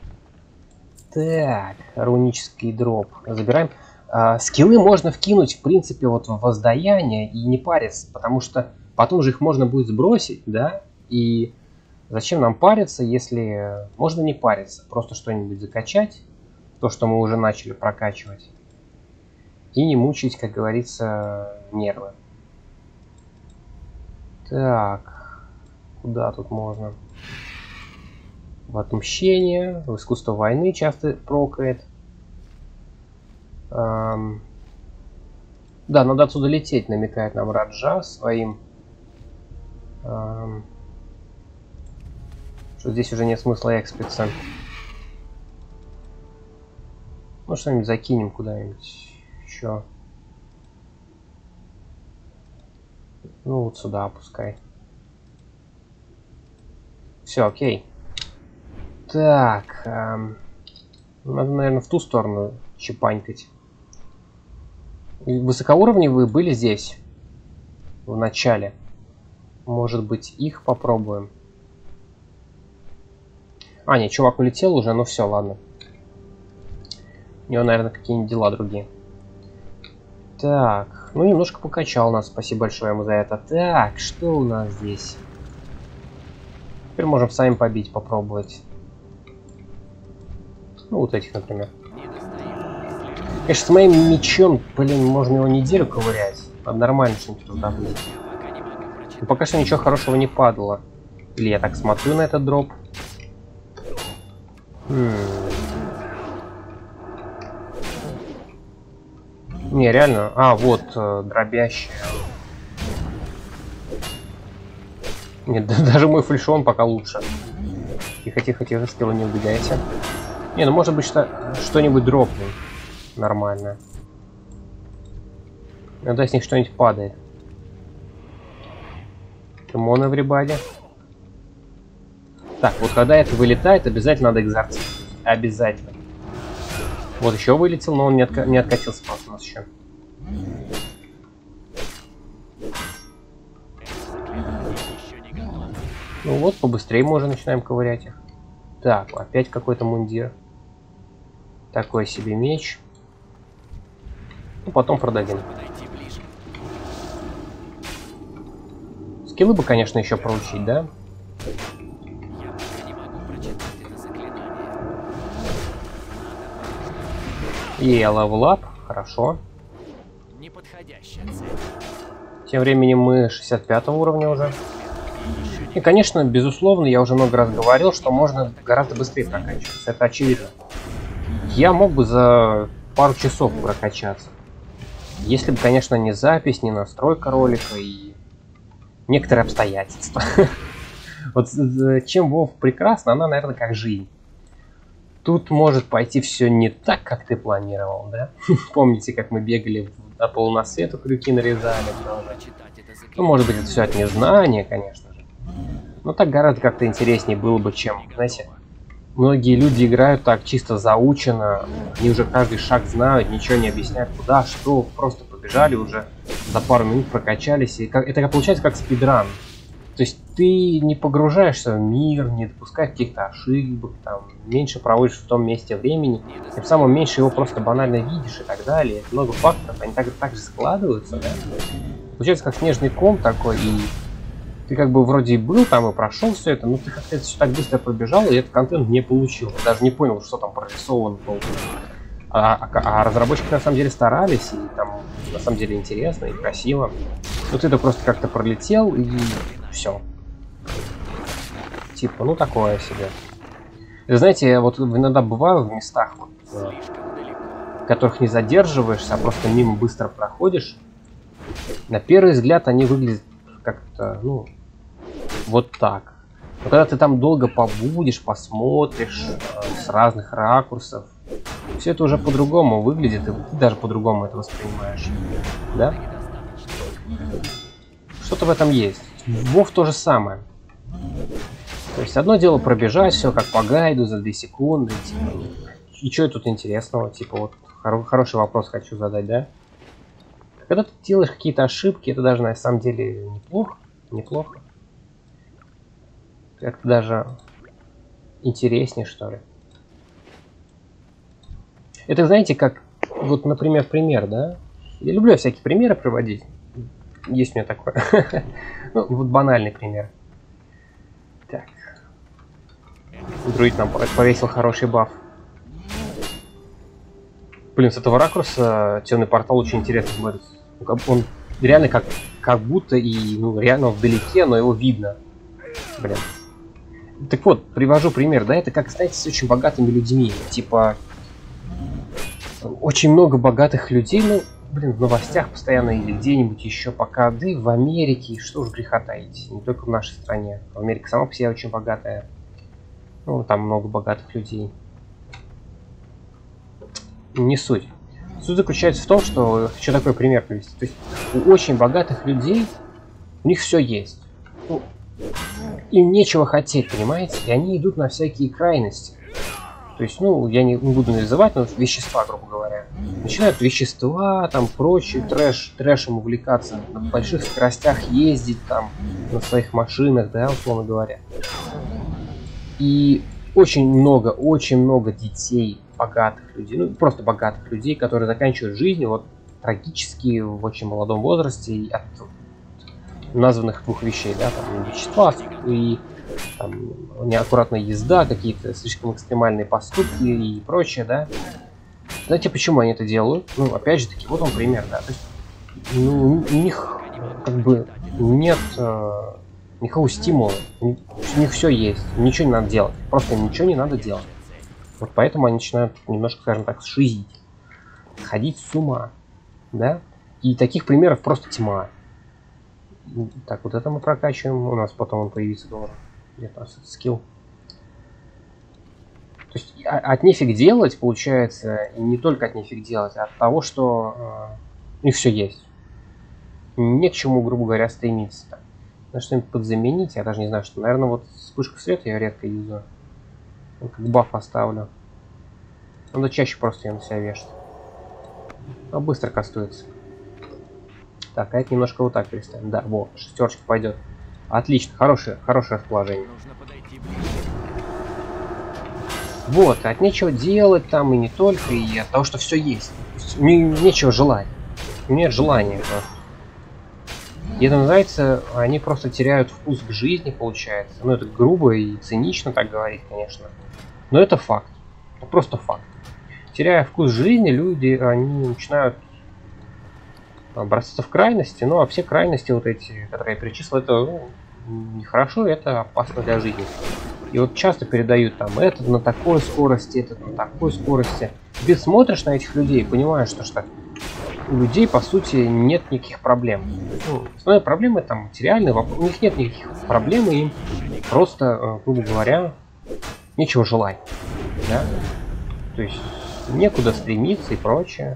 Так, рунический дроп. Забираем. Скиллы можно вкинуть, в принципе, вот в воздаяние и не париться, потому что потом же их можно будет сбросить, да? И зачем нам париться, если можно не париться? Просто что-нибудь закачать, то, что мы уже начали прокачивать. И не мучить, как говорится, нервы. Так, куда тут можно? В отмщение, в искусство войны часто прокает. Да, надо отсюда лететь, намекает нам Раджа своим. Что здесь уже нет смысла экспица. Ну, что-нибудь закинем куда-нибудь еще. Ну, вот сюда опускай. Все, окей. Так, надо, наверное, в ту сторону чепанькать. Высокоуровневые были здесь в начале. Может быть, их попробуем. А, нет, чувак улетел уже, ну все, ладно. У него, наверное, какие-нибудь дела другие. Так, ну немножко покачал нас, спасибо большое ему за это. Так, что у нас здесь? Теперь можем сами побить, попробовать. Ну, вот этих, например. Конечно, с моим мечом, блин, можно его неделю ковырять. Надо нормально что-нибудь раздобыть. Но пока что ничего хорошего не падало. Или я так смотрю на этот дроп. Не, реально. А, вот, дробящая. Нет, даже мой фальшион пока лучше. Тихо, скилла не убегайте. Не, ну может быть что-нибудь дропнет. Нормально. Иногда с них что-нибудь падает. Come on, everybody. Так, вот когда это вылетает, обязательно надо экзорцизировать. Обязательно. Вот еще вылетел, но он не откатился просто у нас еще. Ну вот, побыстрее мы уже начинаем ковырять их. Так, опять какой-то мундир. Такой себе меч. Ну, потом продадим. Скиллы бы, конечно, еще проучить, да? И левел-ап, хорошо. Тем временем мы 65 уровня уже. И, конечно, безусловно, я уже много раз говорил, что можно гораздо быстрее прокачиваться. Это очевидно. Я мог бы за пару часов прокачаться. Если бы, конечно, не запись, не настройка ролика и некоторые обстоятельства. Вот чем WoW прекрасна, она, наверное, как жизнь. Тут может пойти все не так, как ты планировал, да? Помните, как мы бегали на полносвету, крюки нарезали? Ну, может быть, это все от незнания, конечно же. Но так гораздо как-то интереснее было бы, чем, знаете, многие люди играют так чисто заучено, они уже каждый шаг знают, ничего не объясняют, куда, что, просто побежали уже, за пару минут прокачались, и это получается как спидран. То есть ты не погружаешься в мир, не допускаешь каких-то ошибок, там, меньше проводишь в том месте времени, тем самым меньше его просто банально видишь и так далее. Много факторов, они так же складываются, да? Получается как снежный ком такой, и ты как бы вроде и был там и прошел все это, но ты как-то это все так быстро пробежал, и этот контент не получил. Даже не понял, что там прорисовано было. А разработчики на самом деле старались, и там на самом деле интересно и красиво. Но ты это просто как-то пролетел, и все. Типа, ну такое себе. И, знаете, я вот иногда бываю в местах, вот, в которых не задерживаешься, а просто мимо быстро проходишь. На первый взгляд они выглядят как-то, ну, вот так. Но когда ты там долго побудешь, посмотришь с разных ракурсов, все это уже по-другому выглядит, и ты даже по-другому это воспринимаешь. Да? Что-то в этом есть. WoW то же самое. То есть одно дело пробежать все как по гайду за 2 секунды. Типа, и что тут интересного? Типа вот хороший вопрос хочу задать, да? Когда ты делаешь какие-то ошибки, это даже на самом деле неплохо. Как-то даже интереснее, что ли. Это, знаете, как, вот, например, пример, да? Я люблю всякие примеры приводить. Есть у меня такой. Ну, вот банальный пример. Так. Друид нам повесил хороший баф. Блин, с этого ракурса темный портал очень интересно смотрится. Он реально как будто и, ну, реально вдалеке, но его видно. Блин. Так вот, привожу пример, да, это как, знаете, с очень богатыми людьми. Типа, очень много богатых людей, ну, блин, в новостях постоянно или где-нибудь еще пока, да и в Америке, что уж греха таить, не только в нашей стране. Америка сама по себе очень богатая. Ну, там много богатых людей. Не суть. Суть заключается в том, что хочу такой пример привести. То есть у очень богатых людей у них все есть. Ну, им нечего хотеть, понимаете? И они идут на всякие крайности. То есть, ну, я не буду называть, но вещества, грубо говоря. Начинают вещества, там, прочее, трэшем увлекаться, на больших скоростях ездить, там, на своих машинах, да, условно говоря. И очень много детей, богатых людей, ну, просто богатых людей, которые заканчивают жизнь, вот, трагически, в очень молодом возрасте, от названных 2 вещей, да, там, вещества и там, неаккуратная езда, какие-то слишком экстремальные поступки и прочее, да. Знаете, почему они это делают? Ну, опять же таки, вот он пример, да. То есть, ну, у них как бы нет никакого стимула, у них все есть, ничего не надо делать, просто ничего не надо делать. Вот поэтому они начинают немножко, скажем так, шизить, сходить с ума, да. И таких примеров просто тьма. Так, вот это мы прокачиваем, у нас потом он появится должен. Где-то скилл. То есть от нефиг делать, получается, и не только от нефиг делать, а от того, что у них все есть. Не к чему, грубо говоря, стремиться. Надо что-нибудь подзаменить, я даже не знаю, что. Наверное, вот вспышку света я редко юзаю. Как баф оставлю. Надо чаще просто ее на себя вешать. А быстро кастуется. Так, а это немножко вот так переставим. Да, вот, 6 пойдет. Отлично, хорошее расположение. Вот, от нечего делать там и не только, и от того, что все есть. Мне нечего желать. У меня нет желания просто. И это называется, они просто теряют вкус к жизни, получается. Ну, это грубо и цинично так говорить, конечно. Но это факт. Это просто факт. Теряя вкус жизни, люди, они начинают бросаться в крайности. Ну, а все крайности вот эти, которые я перечислил, это, ну, нехорошо, это опасно для жизни. И вот часто передают там этот на такой скорости, этот на такой скорости. Ты смотришь на этих людей и понимаешь, что у людей, по сути, нет никаких проблем. Ну, основная проблема там материальная, у них нет никаких проблем, и им просто, грубо говоря, нечего желать. Да? То есть некуда стремиться и прочее.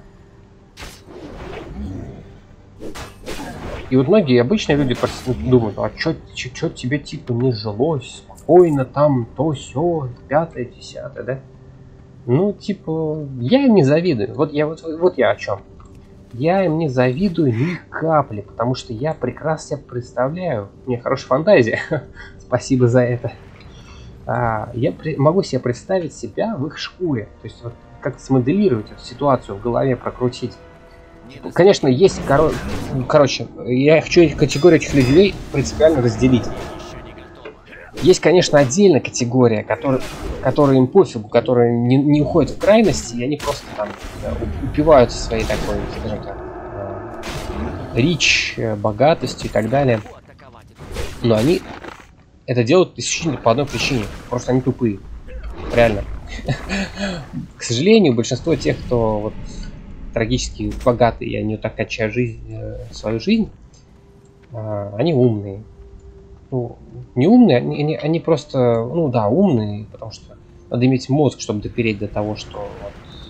И вот многие обычные люди думают, а чё тебе типа не жилось, спокойно там, то сё, пятое, десятое, да? Ну, типа, я им не завидую. Вот я о чем. Я им не завидую ни капли, потому что я прекрасно себя представляю. У меня хорошая фантазия. Спасибо за это. Я могу себе представить себя в их шкуре. То есть вот как смоделировать эту ситуацию в голове, прокрутить. Конечно, есть, короче, я хочу категорию этих людей принципиально разделить. Есть, конечно, отдельная категория, которая им пофигу, которые не уходят в крайности, и они просто там упиваются своей такой, скажем так, рич, богатостью и так далее. Но они это делают исключительно по одной причине. Просто они тупые. Реально. К сожалению, большинство тех, кто вот трагически богатые, и они вот так качают свою жизнь, они умные. Ну, не умные, они просто, ну да, умные, потому что надо иметь мозг, чтобы допереть до того, что вот,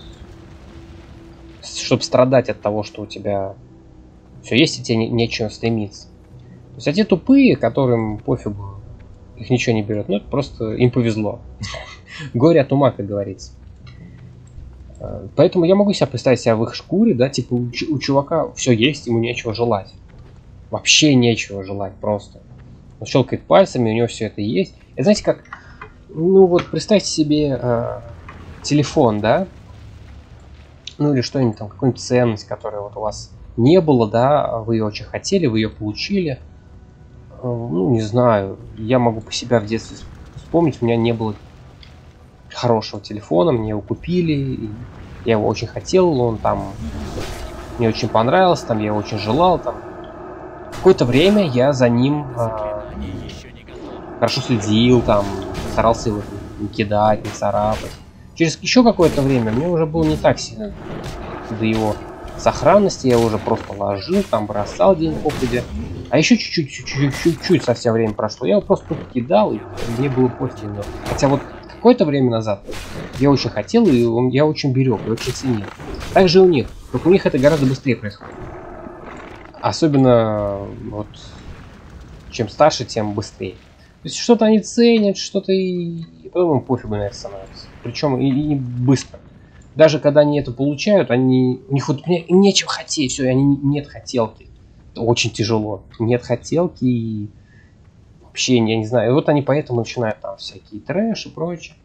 чтобы страдать от того, что у тебя все есть, и тебе нечего стремиться. То есть, а те тупые, которым пофигу, их ничего не берет, ну это просто им повезло. Горе от ума, как говорится. Поэтому я могу себе представить себя в их шкуре, да, типа у чувака все есть, ему нечего желать. Вообще нечего желать просто. Он щелкает пальцами, у него все это есть. Это знаете как, ну вот представьте себе телефон, да, ну или что-нибудь там, какую-нибудь ценность, которая вот у вас не было, да, вы ее очень хотели, вы ее получили. Ну не знаю, я могу по себе в детстве вспомнить, у меня не было хорошего телефона, мне его купили, и я его очень хотел, он там мне очень понравился, там я его очень желал, там. Какое-то время я за ним хорошо следил, там, старался его не кидать, не царапать. Через еще какое-то время мне уже было не так сильно до его сохранности, я уже просто ложил, там, бросал день попадя. А еще чуть-чуть совсем время прошло, я его просто кидал, и мне было пофиг. Хотя вот какое-то время назад я очень хотел, и я очень берег, и очень ценил. Так же у них, только у них это гораздо быстрее происходит. Особенно, вот, чем старше, тем быстрее. То есть что-то они ценят, что-то и потом им пофигу на это становится. Причем и быстро. Даже когда они это получают, у них вот нечего хотеть, все, они нет хотелки. Это очень тяжело. Нет хотелки и вообще, я не знаю. И вот они поэтому начинают там всякие трэш и прочее.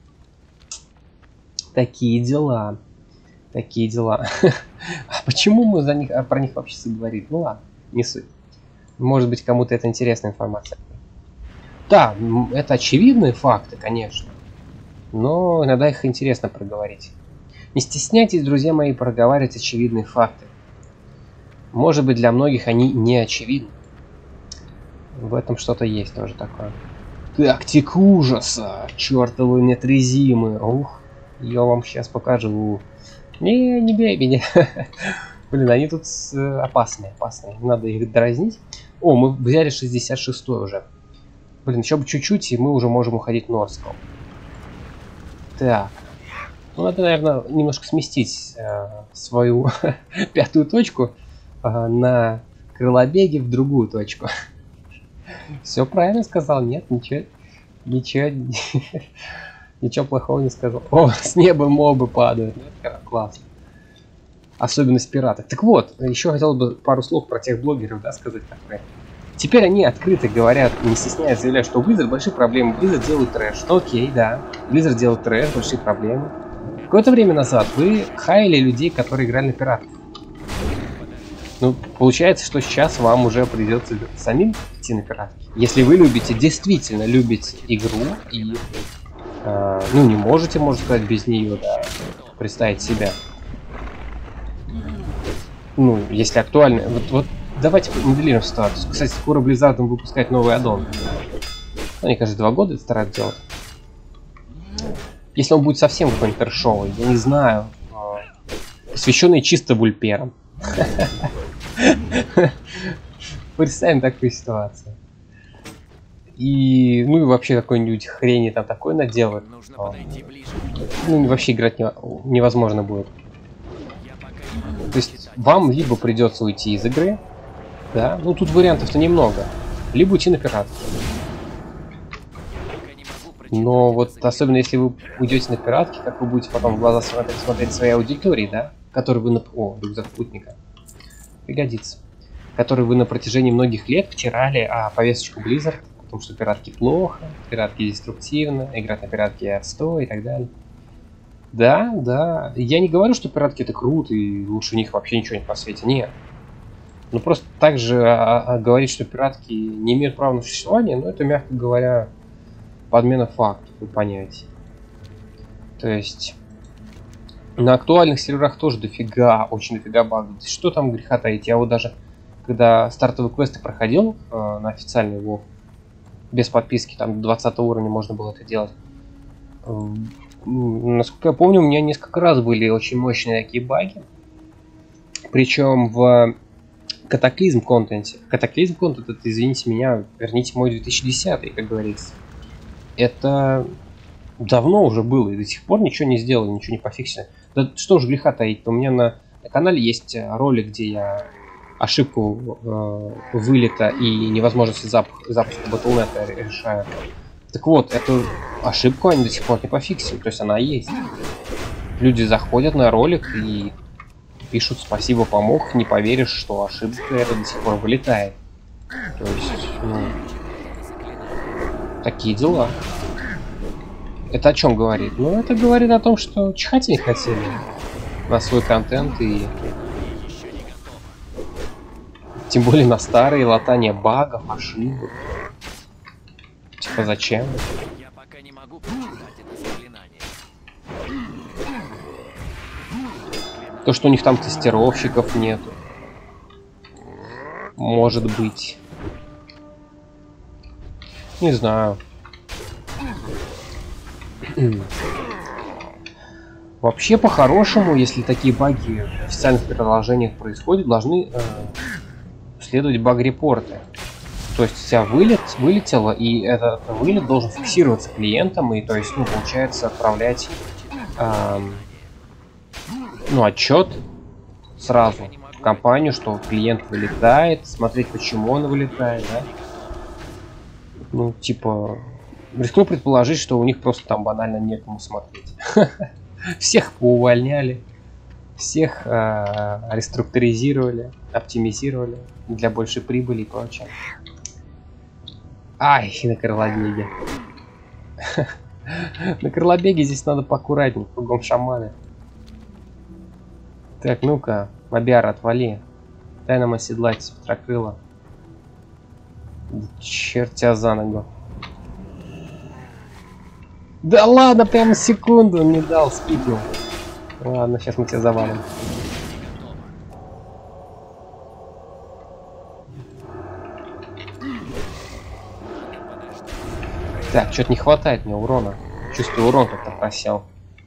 Такие дела. Такие дела. А почему мы про них вообще говорим? Ну ладно, не суть. Может быть, кому-то это интересная информация. Да, это очевидные факты, конечно. Но иногда их интересно проговорить. Не стесняйтесь, друзья мои, проговаривать очевидные факты. Может быть, для многих они не очевидны. В этом что-то есть тоже такое. Тактик ужаса, чертовы нетрезимы. Ух, я вам сейчас покажу. Не бей меня. Блин, они тут опасные. Надо их дразнить. О, мы взяли 66-й уже. Блин, еще бы чуть-чуть, и мы уже можем уходить в Норском. Так. Ну, надо, наверное, немножко сместить свою пятую точку на крылобеге в другую точку. Все правильно сказал, нет, ничего плохого не сказал. О, с неба мобы падают. Классно. Особенность пиратов. Так вот, еще хотел бы пару слов про тех блогеров, да, сказать такое. Теперь они открыто говорят, не стесняясь, заявляют, что у Blizzard большие проблемы, Blizzard делают трэш. Ну окей, да, Blizzard делает трэш, большие проблемы. Какое-то время назад вы хаяли людей, которые играли на пиратах. Ну, получается, что сейчас вам уже придется самим идти на пиратки. Если вы действительно любите игру и, ну, не можете, можно сказать, без нее, да, представить себя. Ну, если актуально. Вот давайте моделируем ситуацию. Кстати, скоро Blizzard выпускает новый аддон. Они, кажется, 2 года это стараются делать. Если он будет совсем какой-нибудь трэшовый, я не знаю. посвященный чисто вульперам. Представим такую ситуацию. И, ну и вообще какой-нибудь хрени там такой наделают. Нужно подойти ближе. Ну, вообще играть невозможно будет. Я пока не могу То есть прочитать. вам либо придется уйти из игры, да, ну тут вариантов-то немного, либо уйти на пиратки. Я пока не могу прочитать Но это вот заклинание. особенно если вы уйдете на пиратки, как вы будете потом в глаза смотреть своей аудитории, да, который вы на... О, рюкзак путника. Пригодится. Который вы на протяжении многих лет втирали повесточку Blizzard, о том, что пиратки плохо, пиратки деструктивно, играть на пиратке отстой и так далее. Да, да. Я не говорю, что пиратки это круто и лучше них вообще ничего нет на свете. Нет. Ну просто также говорить, что пиратки не имеют права на существование, ну это, мягко говоря, подмена фактов и понятий. То есть на актуальных серверах тоже дофига, очень дофига багов. Что там греха таить? Я вот даже, когда стартовые квесты проходил на официальный WoW, без подписки, там до 20 уровня можно было это делать. Насколько я помню, у меня несколько раз были очень мощные такие баги. Причем в катаклизм контенте. Катаклизм контент, это, извините меня, верните мой 2010, как говорится. Это давно уже было, и до сих пор ничего не сделали, ничего не пофиксили. Да что уж греха таить, у меня на канале есть ролик, где я ошибку вылета и невозможности запуска Battle.net решаю. Так вот, эту ошибку они до сих пор не пофиксили, то есть она есть. Люди заходят на ролик и пишут «спасибо, помог», не поверишь, что ошибка эта до сих пор вылетает. То есть, ну, такие дела. Это о чем говорит? Ну, это говорит о том, что чихать не хотели на свой контент и... Тем более на старые латания багов, ошибок. Типа зачем? Я пока не могу прочитать это заклинание. То, что у них там тестировщиков нету. Может быть. Не знаю. Вообще, по-хорошему, если такие баги в официальных приложениях происходят, должны следовать баг-репорты. То есть у тебя вылетело, и этот вылет должен фиксироваться клиентом, и то есть, ну, получается, отправлять отчет сразу в компанию, что клиент вылетает, смотреть, почему он вылетает, да. Ну, типа, рискну предположить, что у них просто там банально некому смотреть. Всех поувольняли, всех реструктуризировали, оптимизировали для большей прибыли и прочее. Ай, на крылобеге. На крылобеге здесь надо поаккуратнее, кругом шаманы. Так, ну-ка, Мобиар, отвали. Дай нам оседлать петрокрыла. Черт тебя за ногу. Да ладно, прямо секунду он не дал, спикнул. Ладно, сейчас мы тебя завалим. Так, что-то не хватает мне урона. Чувствую, урон как-то просел.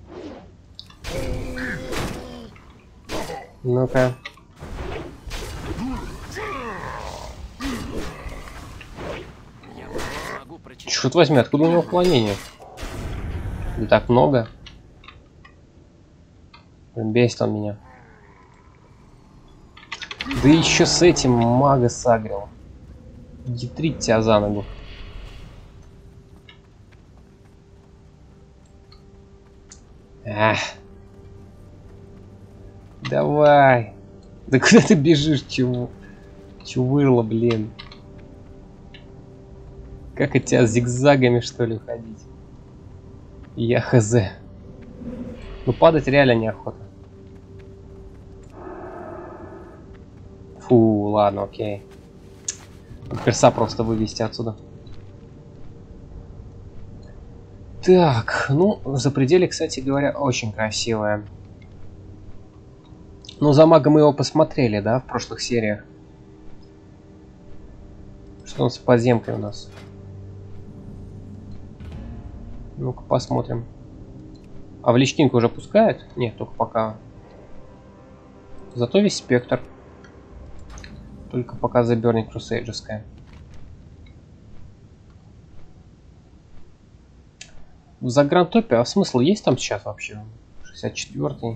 Ну-ка. Черт возьми, откуда у него уклонение? Не так много. Блин, бесит он меня. Да еще с этим мага сагрил. Ятрить тебя за ногу. Ах. Давай. Да куда ты бежишь, чего? Чувырло, блин. Как от тебя зигзагами, что ли, ходить? Я хз. Ну падать реально неохота. Фу, ладно, окей. Перса просто вывести отсюда. Так, ну, Запределье, кстати говоря, очень красивое. Ну, за мага мы его посмотрели, да, в прошлых сериях. Что он с подземкой у нас? Ну-ка посмотрим. А в личинку уже пускают? Нет, только пока Зато весь спектр. Только пока за Burning Crusade-ская. В Загрантопе, а смысл есть там сейчас вообще? 64-й.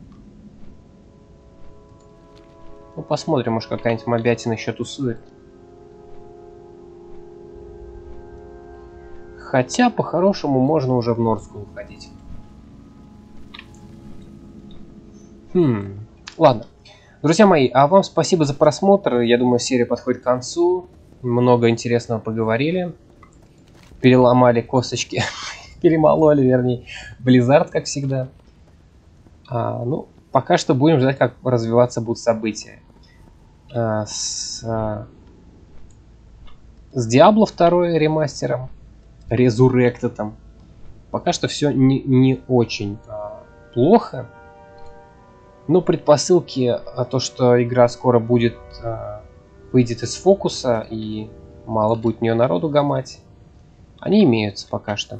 Ну, посмотрим, может какая-нибудь мобятина еще тусует. Хотя, по-хорошему, можно уже в Нордскую уходить. Ладно. Друзья мои, а вам спасибо за просмотр. Я думаю, серия подходит к концу. Много интересного поговорили. Переломали косточки. Перемололи, вернее, Blizzard, как всегда. Ну, пока что будем ждать, как развиваться будут события. С Diablo 2 ремастером, Resurrected. Пока что все не очень плохо. Но предпосылки, то, что игра скоро выйдет из фокуса и мало будет в нее народу гамать, они имеются пока что.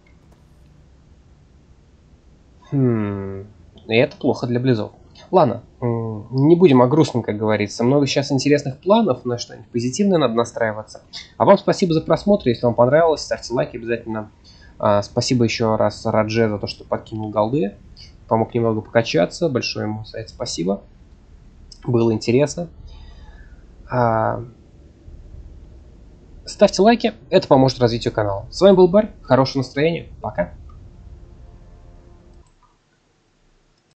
И это плохо для Близов. Ладно, не будем о грустном, как говорится. Много сейчас интересных планов, на что-нибудь позитивное надо настраиваться. А вам спасибо за просмотр. Если вам понравилось, ставьте лайки обязательно. Спасибо еще раз Радже за то, что подкинул голды. Помог немного покачаться. Большое ему за это спасибо. Было интересно. Ставьте лайки. Это поможет развитию канала. С вами был Барь. Хорошего настроения. Пока.